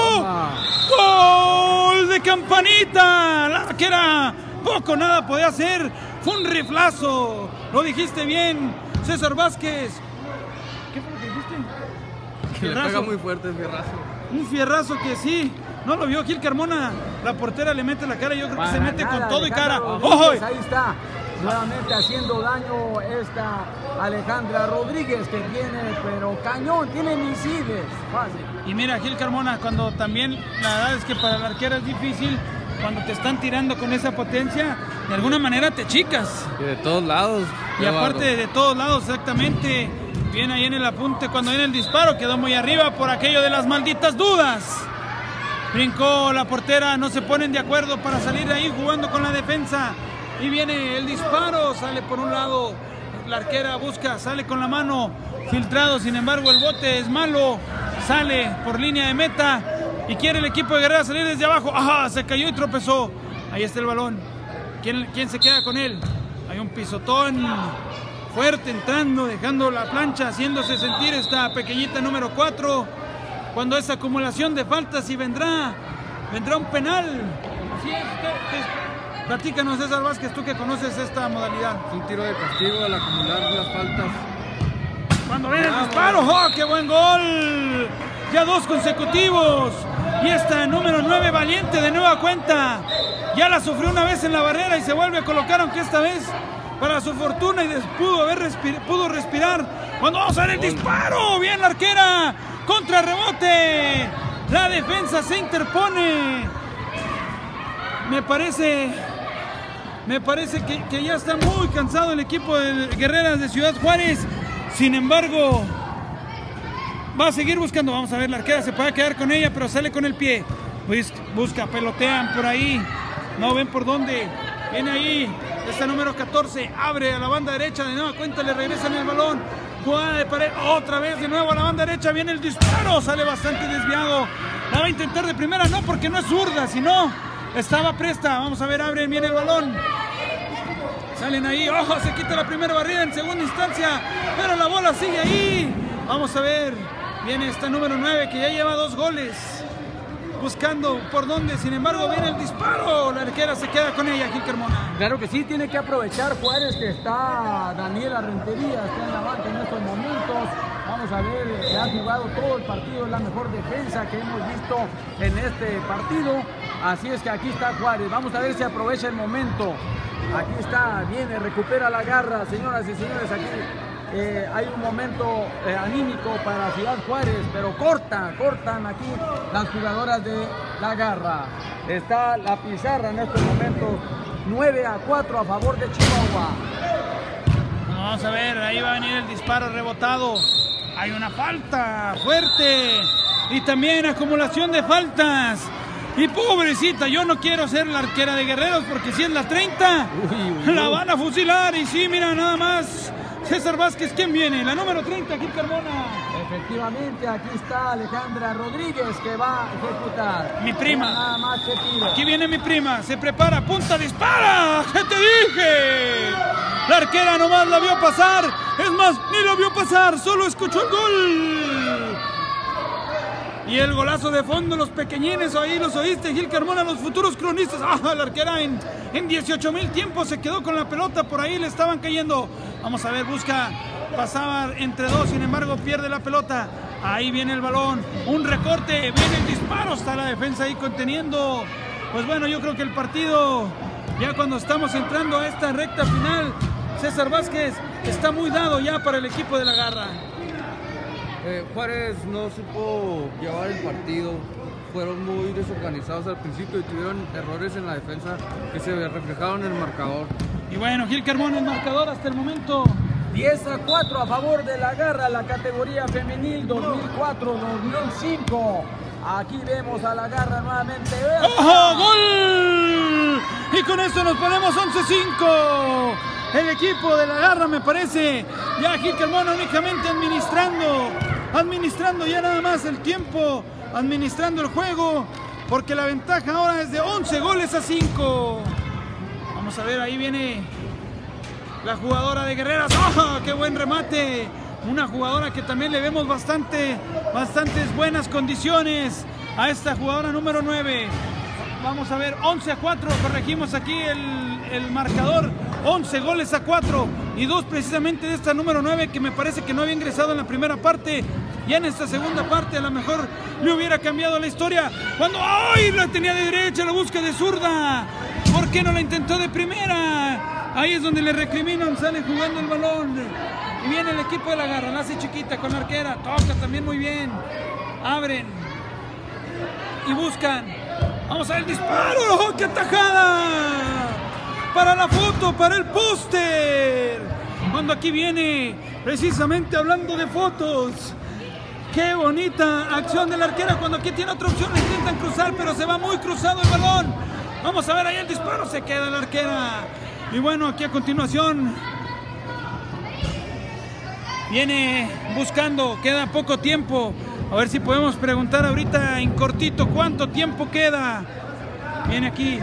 ¡Gol de Campanita! La arquera poco nada podía hacer. Fue un riflazo. Lo dijiste bien, César Vázquez. ¿Qué fue lo que dijiste? Que le pega muy fuerte el fierrazo. Un fierrazo que sí. No lo vio Gil Carmona. La portera le mete la cara. Yo creo que se mete con todo y cara. ¡Ojo! Ahí está. Nuevamente haciendo daño esta Alejandra Rodríguez que tiene, pero cañón, tiene misiles. Fácil. Y mira, Gil Carmona, cuando también la verdad es que para la arquera es difícil, cuando te están tirando con esa potencia, de alguna manera te chicas. Y de todos lados. Y aparte de todos lados, exactamente. Viene ahí en el apunte cuando viene el disparo, quedó muy arriba por aquello de las malditas dudas. Brincó la portera, no se ponen de acuerdo para salir de ahí jugando con la defensa. Y viene el disparo, sale por un lado, la arquera busca, sale con la mano, filtrado, sin embargo el bote es malo, sale por línea de meta y quiere el equipo de Guerrera salir desde abajo. ¡Ajá! Se cayó y tropezó. Ahí está el balón. ¿Quién se queda con él? Hay un pisotón fuerte entrando, dejando la plancha, haciéndose sentir esta pequeñita número 4. Cuando es acumulación de faltas y vendrá un penal. Así es. Platícanos, César Vázquez, tú que conoces esta modalidad. Un tiro de castigo al acumular las faltas. Cuando viene el disparo, ¡oh, qué buen gol! Ya 2 consecutivos. Y esta número 9, Valiente, de nueva cuenta. Ya la sufrió una vez en la barrera y se vuelve a colocar, aunque esta vez, para su fortuna, y pudo respirar. Cuando vamos a ver el disparo, bien la arquera, contra rebote. La defensa se interpone. Me parece que ya está muy cansado el equipo de Guerreras de Ciudad Juárez. Sin embargo, va a seguir buscando. Vamos a ver, la arquera se puede quedar con ella, pero sale con el pie. Busca, pelotean por ahí. No ven por dónde. Viene ahí. Esta número 14 abre a la banda derecha. De nueva cuenta le regresan el balón. Jugada de pared. Otra vez de nuevo a la banda derecha. Viene el disparo. Sale bastante desviado. La va a intentar de primera. No, porque no es zurda, sino estaba presta. Vamos a ver, abre bien el balón. Salen ahí. ¡Ojo! Se quita la primera barrida en segunda instancia. Pero la bola sigue ahí. Vamos a ver. Viene esta número 9 que ya lleva 2 goles. Buscando por dónde. Sin embargo, viene el disparo. La arquera se queda con ella, Gil Carmona. Claro que sí, tiene que aprovechar Juárez, que está Daniela Rentería, está en la banca en estos momentos. Vamos a ver, que ha jugado todo el partido, es la mejor defensa que hemos visto en este partido. Así es que aquí está Juárez. Vamos a ver si aprovecha el momento. Aquí está, viene, recupera la garra, señoras y señores. Aquí hay un momento anímico para Ciudad Juárez, pero cortan aquí las jugadoras de la garra. Está la pizarra en estos momentos, 9-4 a favor de Chihuahua. Vamos a ver, ahí va a venir el disparo rebotado. Hay una falta fuerte y también acumulación de faltas. Y pobrecita, yo no quiero ser la arquera de Guerreros porque si es la 30, la van a fusilar. Y sí, mira, nada más. César Vázquez, ¿quién viene? La número 30, Gil Carmona. Efectivamente, aquí está Alejandra Rodríguez que va a ejecutar. Mi prima. Nada más que tiro. Aquí viene mi prima, se prepara, punta, dispara. ¿Qué te dije? La arquera nomás la vio pasar. Es más, ni la vio pasar, solo escuchó el gol. Y el golazo de fondo, los pequeñines, ahí los oíste, Gil Carmona, los futuros cronistas. La arquera en 18,000 tiempos se quedó con la pelota, por ahí le estaban cayendo. Vamos a ver, busca, pasaba entre dos, sin embargo pierde la pelota. Ahí viene el balón, un recorte, viene el disparo, está la defensa ahí conteniendo. Pues bueno, yo creo que el partido, ya cuando estamos entrando a esta recta final, César Vázquez, está muy dado ya para el equipo de la garra. Juárez no supo llevar el partido, fueron muy desorganizados al principio y tuvieron errores en la defensa que se reflejaron en el marcador. Y bueno, Gil Carmona, el marcador hasta el momento. 10-4 a favor de la garra, la categoría femenil 2004-2005. Aquí vemos a la garra nuevamente. ¡Ojo! ¡Gol! Y con esto nos ponemos 11-5. El equipo de la garra, me parece, ya Gil Carmona únicamente administrando ya nada más el tiempo, administrando el juego, porque la ventaja ahora es de 11-5. Vamos a ver, ahí viene la jugadora de Guerreras. ¡Oh, qué buen remate! Una jugadora que también le vemos bastantes buenas condiciones a esta jugadora número 9. Vamos a ver, 11-4, corregimos aquí el marcador, 11-4 y 2 precisamente de esta número 9 que me parece que no había ingresado en la primera parte. Ya en esta segunda parte a lo mejor le hubiera cambiado la historia. Cuando ¡ay! La tenía de derecha, la busca de zurda. ¿Por qué no la intentó de primera? Ahí es donde le recriminan, sale jugando el balón. Y viene el equipo de la garra, la hace chiquita con la arquera, toca también muy bien. Abren y buscan. Vamos a ver el disparo. ¡Oh, qué atajada! Para la foto, para el póster. Cuando aquí viene, precisamente hablando de fotos. Qué bonita acción de la arquera. Cuando aquí tiene otra opción, le intentan cruzar, pero se va muy cruzado el balón. Vamos a ver ahí el disparo, se queda la arquera. Y bueno, aquí a continuación viene buscando, queda poco tiempo. A ver si podemos preguntar ahorita en cortito cuánto tiempo queda. Viene aquí.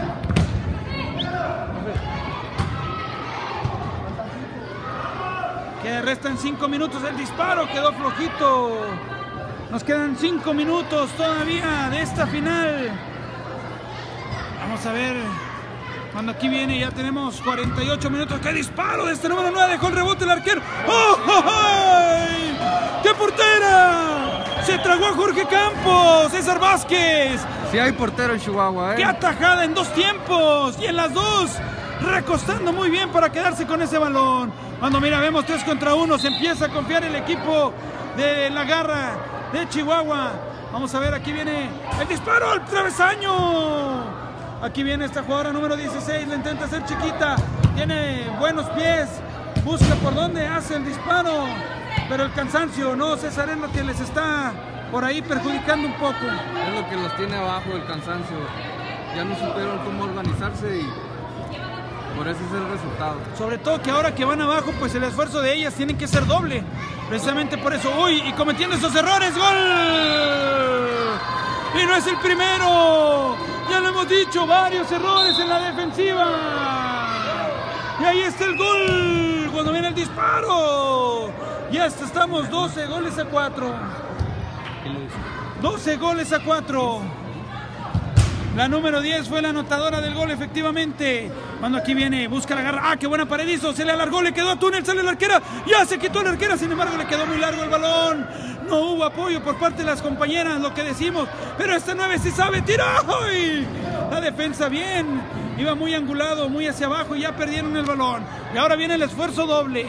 Que restan 5 minutos, el disparo quedó flojito. Nos quedan 5 minutos todavía de esta final. Vamos a ver. Cuando aquí viene, ya tenemos 48 minutos. ¡Qué disparo de este número 9! Dejó el rebote el arquero. ¡Oh, oh, oh! ¡Qué portera! Se tragó a Jorge Campos. César Vázquez. Sí hay portero en Chihuahua, ¡Qué atajada en 2 tiempos! Y en las 2, recostando muy bien para quedarse con ese balón. Cuando mira, vemos 3 contra 1. Se empieza a confiar el equipo de la garra de Chihuahua. Vamos a ver, aquí viene el disparo al travesaño. Aquí viene esta jugadora número 16, la intenta hacer chiquita, tiene buenos pies, busca por dónde hace el disparo, pero el cansancio, no, César, es lo que les está por ahí perjudicando un poco. Es lo que los tiene abajo, el cansancio. Ya no supieron cómo organizarse y por eso es el resultado. Sobre todo que ahora que van abajo, pues el esfuerzo de ellas tiene que ser doble, precisamente por eso. ¡Uy! Y cometiendo esos errores, ¡gol! Y no es el primero. Ya lo hemos dicho, varios errores en la defensiva. Y ahí está el gol, cuando viene el disparo. Y hasta estamos 12-4. 12-4. La número 10 fue la anotadora del gol, efectivamente. Cuando aquí viene, busca la garra. ¡Ah, qué buena pared hizo! Se le alargó, le quedó a túnel, sale la arquera. Ya se quitó la arquera, sin embargo, le quedó muy largo el balón. No hubo apoyo por parte de las compañeras, lo que decimos. Pero este 9 sí sabe tirar. ¡Ay! La defensa bien. Iba muy angulado, muy hacia abajo y ya perdieron el balón. Y ahora viene el esfuerzo doble.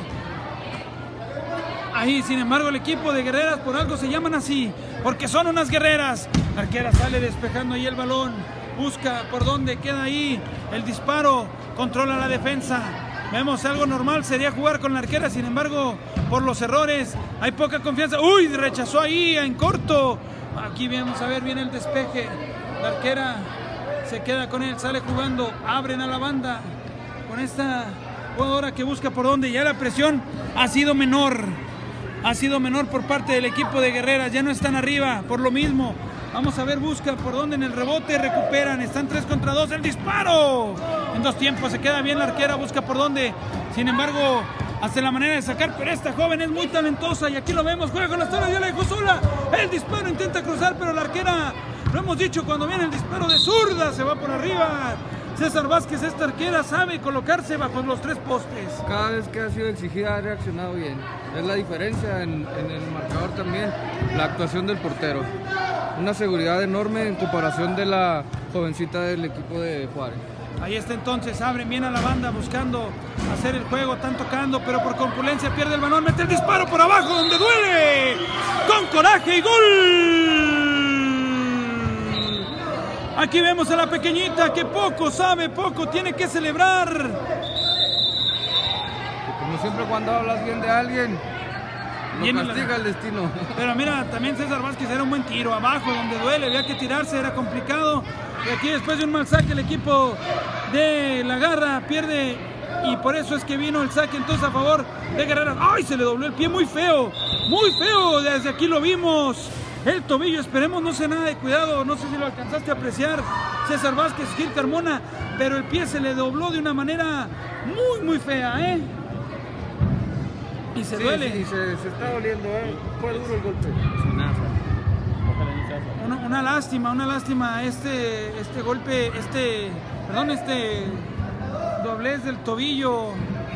Ahí, sin embargo, el equipo de guerreras por algo se llaman así, porque son unas guerreras. La arquera sale despejando ahí el balón, busca por dónde queda ahí el disparo, controla la defensa. Vemos algo normal, sería jugar con la arquera, sin embargo, por los errores, hay poca confianza. ¡Uy! Rechazó ahí en corto. Aquí vamos a ver bien el despeje. La arquera se queda con él, sale jugando, abren a la banda con esta jugadora que busca por dónde. Ya la presión ha sido menor. Ha sido menor por parte del equipo de guerreras, ya no están arriba, por lo mismo. Vamos a ver, busca por dónde en el rebote, recuperan, están 3 contra 2, el disparo. En 2 tiempos, se queda bien la arquera, busca por dónde. Sin embargo, hace la manera de sacar, pero esta joven es muy talentosa y aquí lo vemos, juega con las tablas, ya la dejó sola. El disparo intenta cruzar, pero la arquera, lo hemos dicho, cuando viene el disparo de zurda, se va por arriba. César Vázquez, esta arquera, sabe colocarse bajo los 3 postes. Cada vez que ha sido exigida ha reaccionado bien. Es la diferencia en el marcador también, la actuación del portero. Una seguridad enorme en comparación de la jovencita del equipo de Juárez. Ahí está entonces, abren bien a la banda buscando hacer el juego, están tocando, pero por compulencia pierde el balón, mete el disparo por abajo donde duele. Con coraje y gol. Aquí vemos a la pequeñita que poco sabe, poco tiene que celebrar. Y como siempre cuando hablas bien de alguien, lo castiga el destino. Pero mira, también César Vázquez era un buen tiro abajo donde duele, había que tirarse, era complicado. Y aquí después de un mal saque el equipo de la Garra pierde y por eso es que vino el saque entonces a favor de Guerreras. ¡Ay! Se le dobló el pie muy feo, desde aquí lo vimos. El tobillo, esperemos no sea nada de cuidado, no sé si lo alcanzaste a apreciar, César Vázquez, Gil Carmona, pero el pie se le dobló de una manera muy fea, ¿eh? Y se duele. Sí, se está doliendo, ¿eh? Fue duro el golpe. Una lástima este golpe, este doblez del tobillo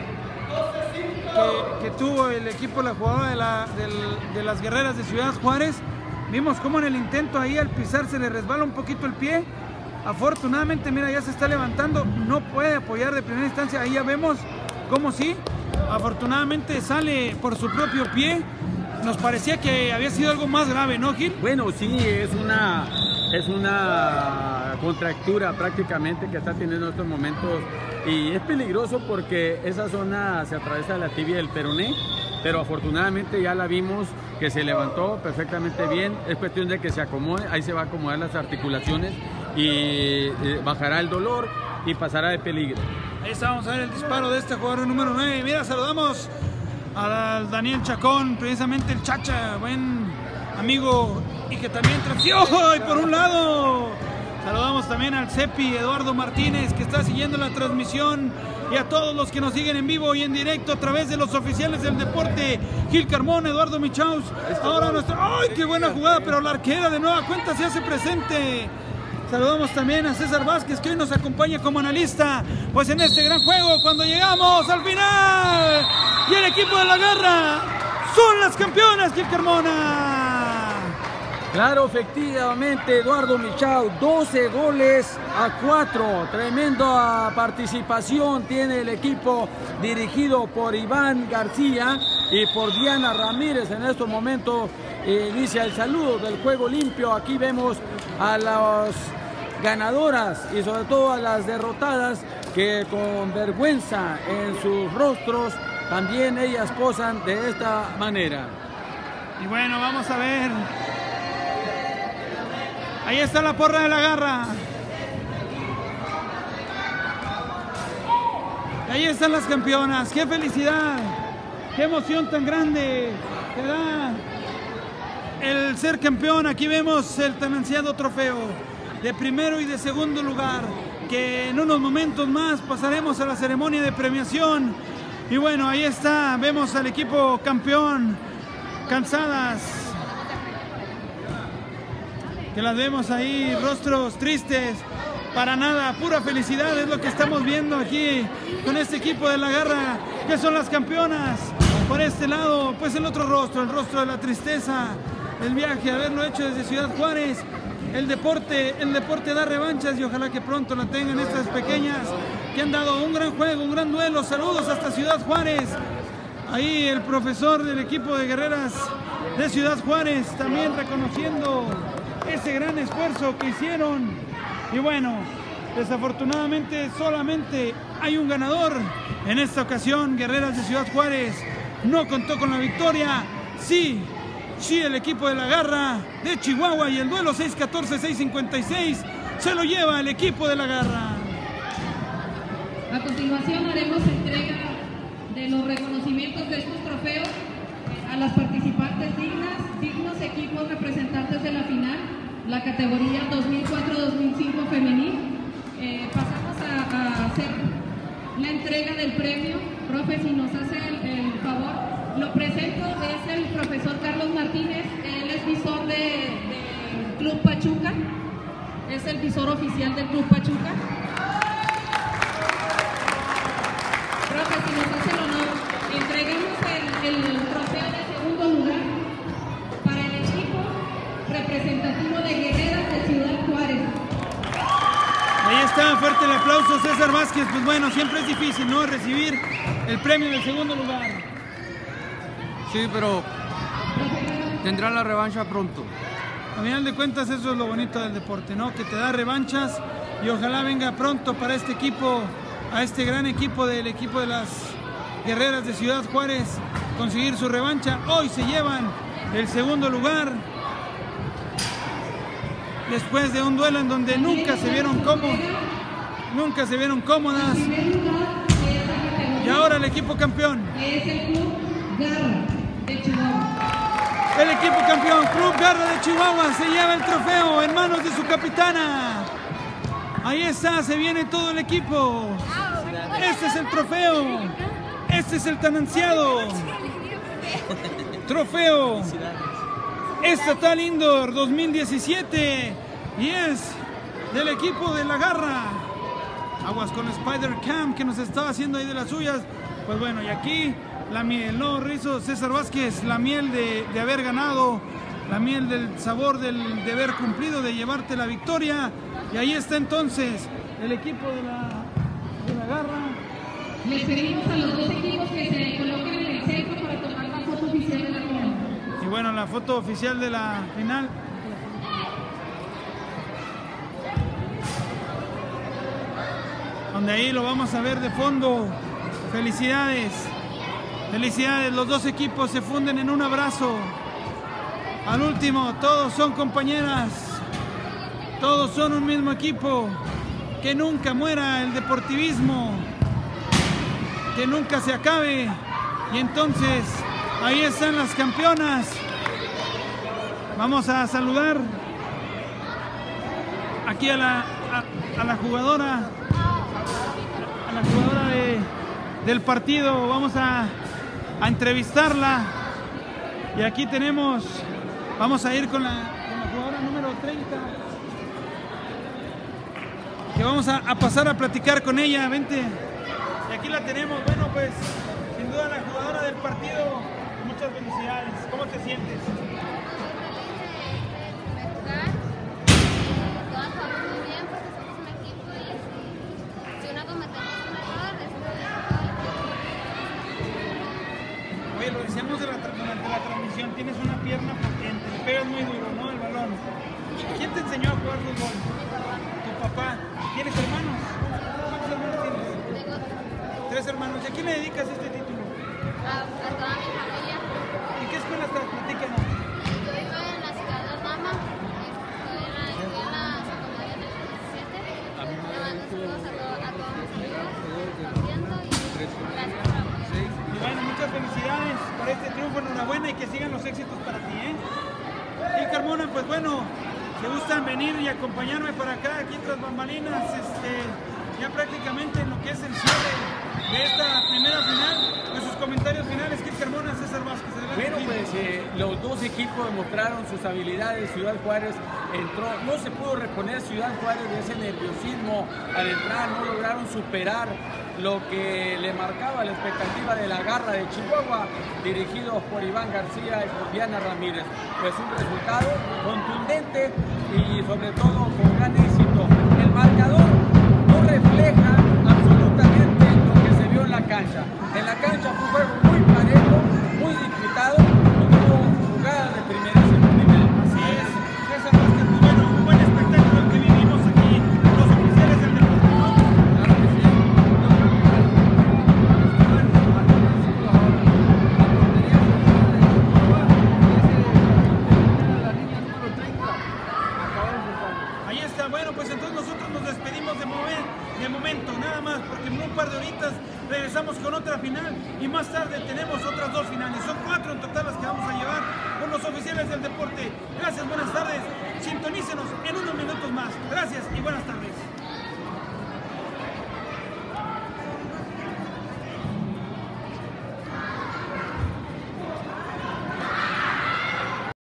que tuvo el equipo, la jugadora de las Guerreras de Ciudad Juárez. Vimos cómo en el intento ahí al pisar se le resbala un poquito el pie. Afortunadamente, mira, ya se está levantando, no puede apoyar de primera instancia. Ahí ya vemos cómo sí, afortunadamente sale por su propio pie. Nos parecía que había sido algo más grave, ¿no, Gil? Bueno, sí, es una contractura prácticamente que está teniendo en estos momentos y es peligroso porque esa zona se atraviesa la tibia del peroné, pero afortunadamente ya la vimos que se levantó perfectamente bien. Es cuestión de que se acomode, ahí se va a acomodar las articulaciones y bajará el dolor y pasará de peligro. Ahí está, vamos a ver el disparo de este jugador número 9. Mira, saludamos al Daniel Chacón, precisamente el Chacha, buen amigo y que también tració y por un lado. Saludamos también al Cepi Eduardo Martínez que está siguiendo la transmisión y a todos los que nos siguen en vivo y en directo a través de los oficiales del deporte, Gil Carmona, Eduardo Michaus. Ahora nuestra... ¡Ay, qué buena jugada! Pero la arquera de nueva cuenta se hace presente. Saludamos también a César Vázquez que hoy nos acompaña como analista pues en este gran juego cuando llegamos al final y el equipo de la Garra son las campeonas, Gil Carmona. Claro, efectivamente, Eduardo Michau, 12 goles a 4. Tremenda participación tiene el equipo dirigido por Iván García y por Diana Ramírez. En estos momentos inicia el saludo del juego limpio. Aquí vemos a las ganadoras y sobre todo a las derrotadas que con vergüenza en sus rostros también ellas posan de esta manera. Y bueno, vamos a ver. Ahí está la porra de la Garra. Ahí están las campeonas. ¡Qué felicidad! ¡Qué emoción tan grande! ¡Te da el ser campeón! Aquí vemos el tan ansiado trofeo de primero y de segundo lugar, que en unos momentos más pasaremos a la ceremonia de premiación. Y bueno, ahí está. Vemos al equipo campeón. Calzadas. que las vemos ahí, rostros tristes. Para nada, pura felicidad es lo que estamos viendo aquí con este equipo de La Garra, que son las campeonas. Por este lado, pues el otro rostro, el rostro de la tristeza, el viaje, haberlo hecho desde Ciudad Juárez. El deporte da revanchas y ojalá que pronto la tengan estas pequeñas que han dado un gran juego, un gran duelo. Saludos hasta Ciudad Juárez. Ahí el profesor del equipo de guerreras de Ciudad Juárez también reconociendo ese gran esfuerzo que hicieron. Y bueno, desafortunadamente solamente hay un ganador. En esta ocasión, Guerreras de Ciudad Juárez no contó con la victoria. Sí, el equipo de La Garra de Chihuahua, y el duelo 6-14-6-56 se lo lleva el equipo de La Garra. A continuación haremos entrega de los reconocimientos de estos trofeos a las participantes dignos equipos representantes de la final, la categoría 2004-2005 femenil. Pasamos a hacer la entrega del premio. Profe, si nos hace el favor. Lo presento, es el profesor Carlos Martínez, él es visor del Club Pachuca, es el visor oficial del Club Pachuca. Profe, si nos hace el honor, entreguemos el trofeo de segundo lugar para el equipo representativo de Guerreras de Ciudad Juárez. Ahí está, fuerte el aplauso, César Vázquez. Pues bueno, siempre es difícil, ¿no?, recibir el premio del segundo lugar. Sí, pero tendrán la revancha pronto. A final de cuentas eso es lo bonito del deporte, ¿no? Que te da revanchas y ojalá venga pronto para este equipo, a este gran equipo del equipo de las Guerreras de Ciudad Juárez, conseguir su revancha. Hoy se llevan el segundo lugar después de un duelo en donde nunca se vieron cómodas. Y ahora el equipo campeón. El equipo campeón, Club Garra de Chihuahua, se lleva el trofeo en manos de su capitana. Ahí está, se viene todo el equipo. Este es el trofeo. Este es el tan ansiado trofeo Estatal Indoor 2017. Y es del equipo de La Garra. Aguas con Spider Cam que nos estaba haciendo ahí de las suyas. Pues bueno, y aquí la miel, ¿no, Rizo? César Vázquez, la miel de haber ganado, la miel del sabor de haber cumplido, de llevarte la victoria. Y ahí está entonces el equipo de la Garra. Les pedimos a los dos equipos que se coloquen en el centro para tomar la foto oficial de la final. Y bueno, la foto oficial de la final. Donde ahí lo vamos a ver de fondo. Felicidades. Felicidades, los dos equipos se funden en un abrazo. Al último, todos son compañeras, todos son un mismo equipo. Que nunca muera el deportivismo, que nunca se acabe. Y entonces, ahí están las campeonas. Vamos a saludar aquí a la jugadora, del partido. Vamos a entrevistarla. Y aquí tenemos, vamos a ir con la jugadora número 30, que vamos a pasar a platicar con ella. Vente. Y aquí la tenemos. Bueno, pues sin duda la jugadora del partido. Muchas felicidades. ¿Cómo te sientes? Oye, lo decíamos durante la transmisión, tienes una pierna potente, le pegas muy duro, ¿no?, el balón. ¿Quién te enseñó a jugar fútbol? Tu papá. ¿Tienes hermanos? ¿Cuántos hermanos tienes? Tengo 3 hermanos. ¿Y a quién le dedicas este título? a toda mi familia. ¿En qué escuela estás? Platícanos. Yo estoy en la ciudad de Aldama, estoy en la escuela secundaria del 17. Le mando saludos a todos mis amigos, compartiendo y gracias por apoyar. Y bueno, muchas felicidades por este triunfo, enhorabuena y que sigan los éxitos para ti, ¿eh? Y Carmona, pues bueno, si gustan venir y acompañarme para acá, aquí tras bambalinas, ya prácticamente en lo que es el cierre de esta primera final, pues sus comentarios finales, Kit Carmona, César Vázquez. Bueno, pues los dos equipos demostraron sus habilidades. Ciudad Juárez entró, no se pudo reponer Ciudad Juárez de ese nerviosismo al entrar, no lograron superar lo que le marcaba la expectativa de la garra de Chihuahua, dirigidos por Iván García y por Diana Ramírez. Pues un resultado contundente y sobre todo con gran éxito. El marcador no refleja absolutamente lo que se vio en la cancha. En la cancha fue un juego muy parejo, muy disputado, hubo jugadas de primerísimo nivel. Así es, César Vázquez, muy bueno, un buen espectáculo que vivimos aquí, los oficiales del deporte, ¿no? Claro que sí. Ahí está, bueno, pues entonces nosotros nos despedimos de momento, nada más, porque en un par de horitas regresamos con otra final y más tarde tenemos otras dos finales. Son 4 en total las que vamos a llevar con los oficiales del deporte. Gracias, buenas tardes. Sintonícenos en unos minutos más. Gracias y buenas tardes.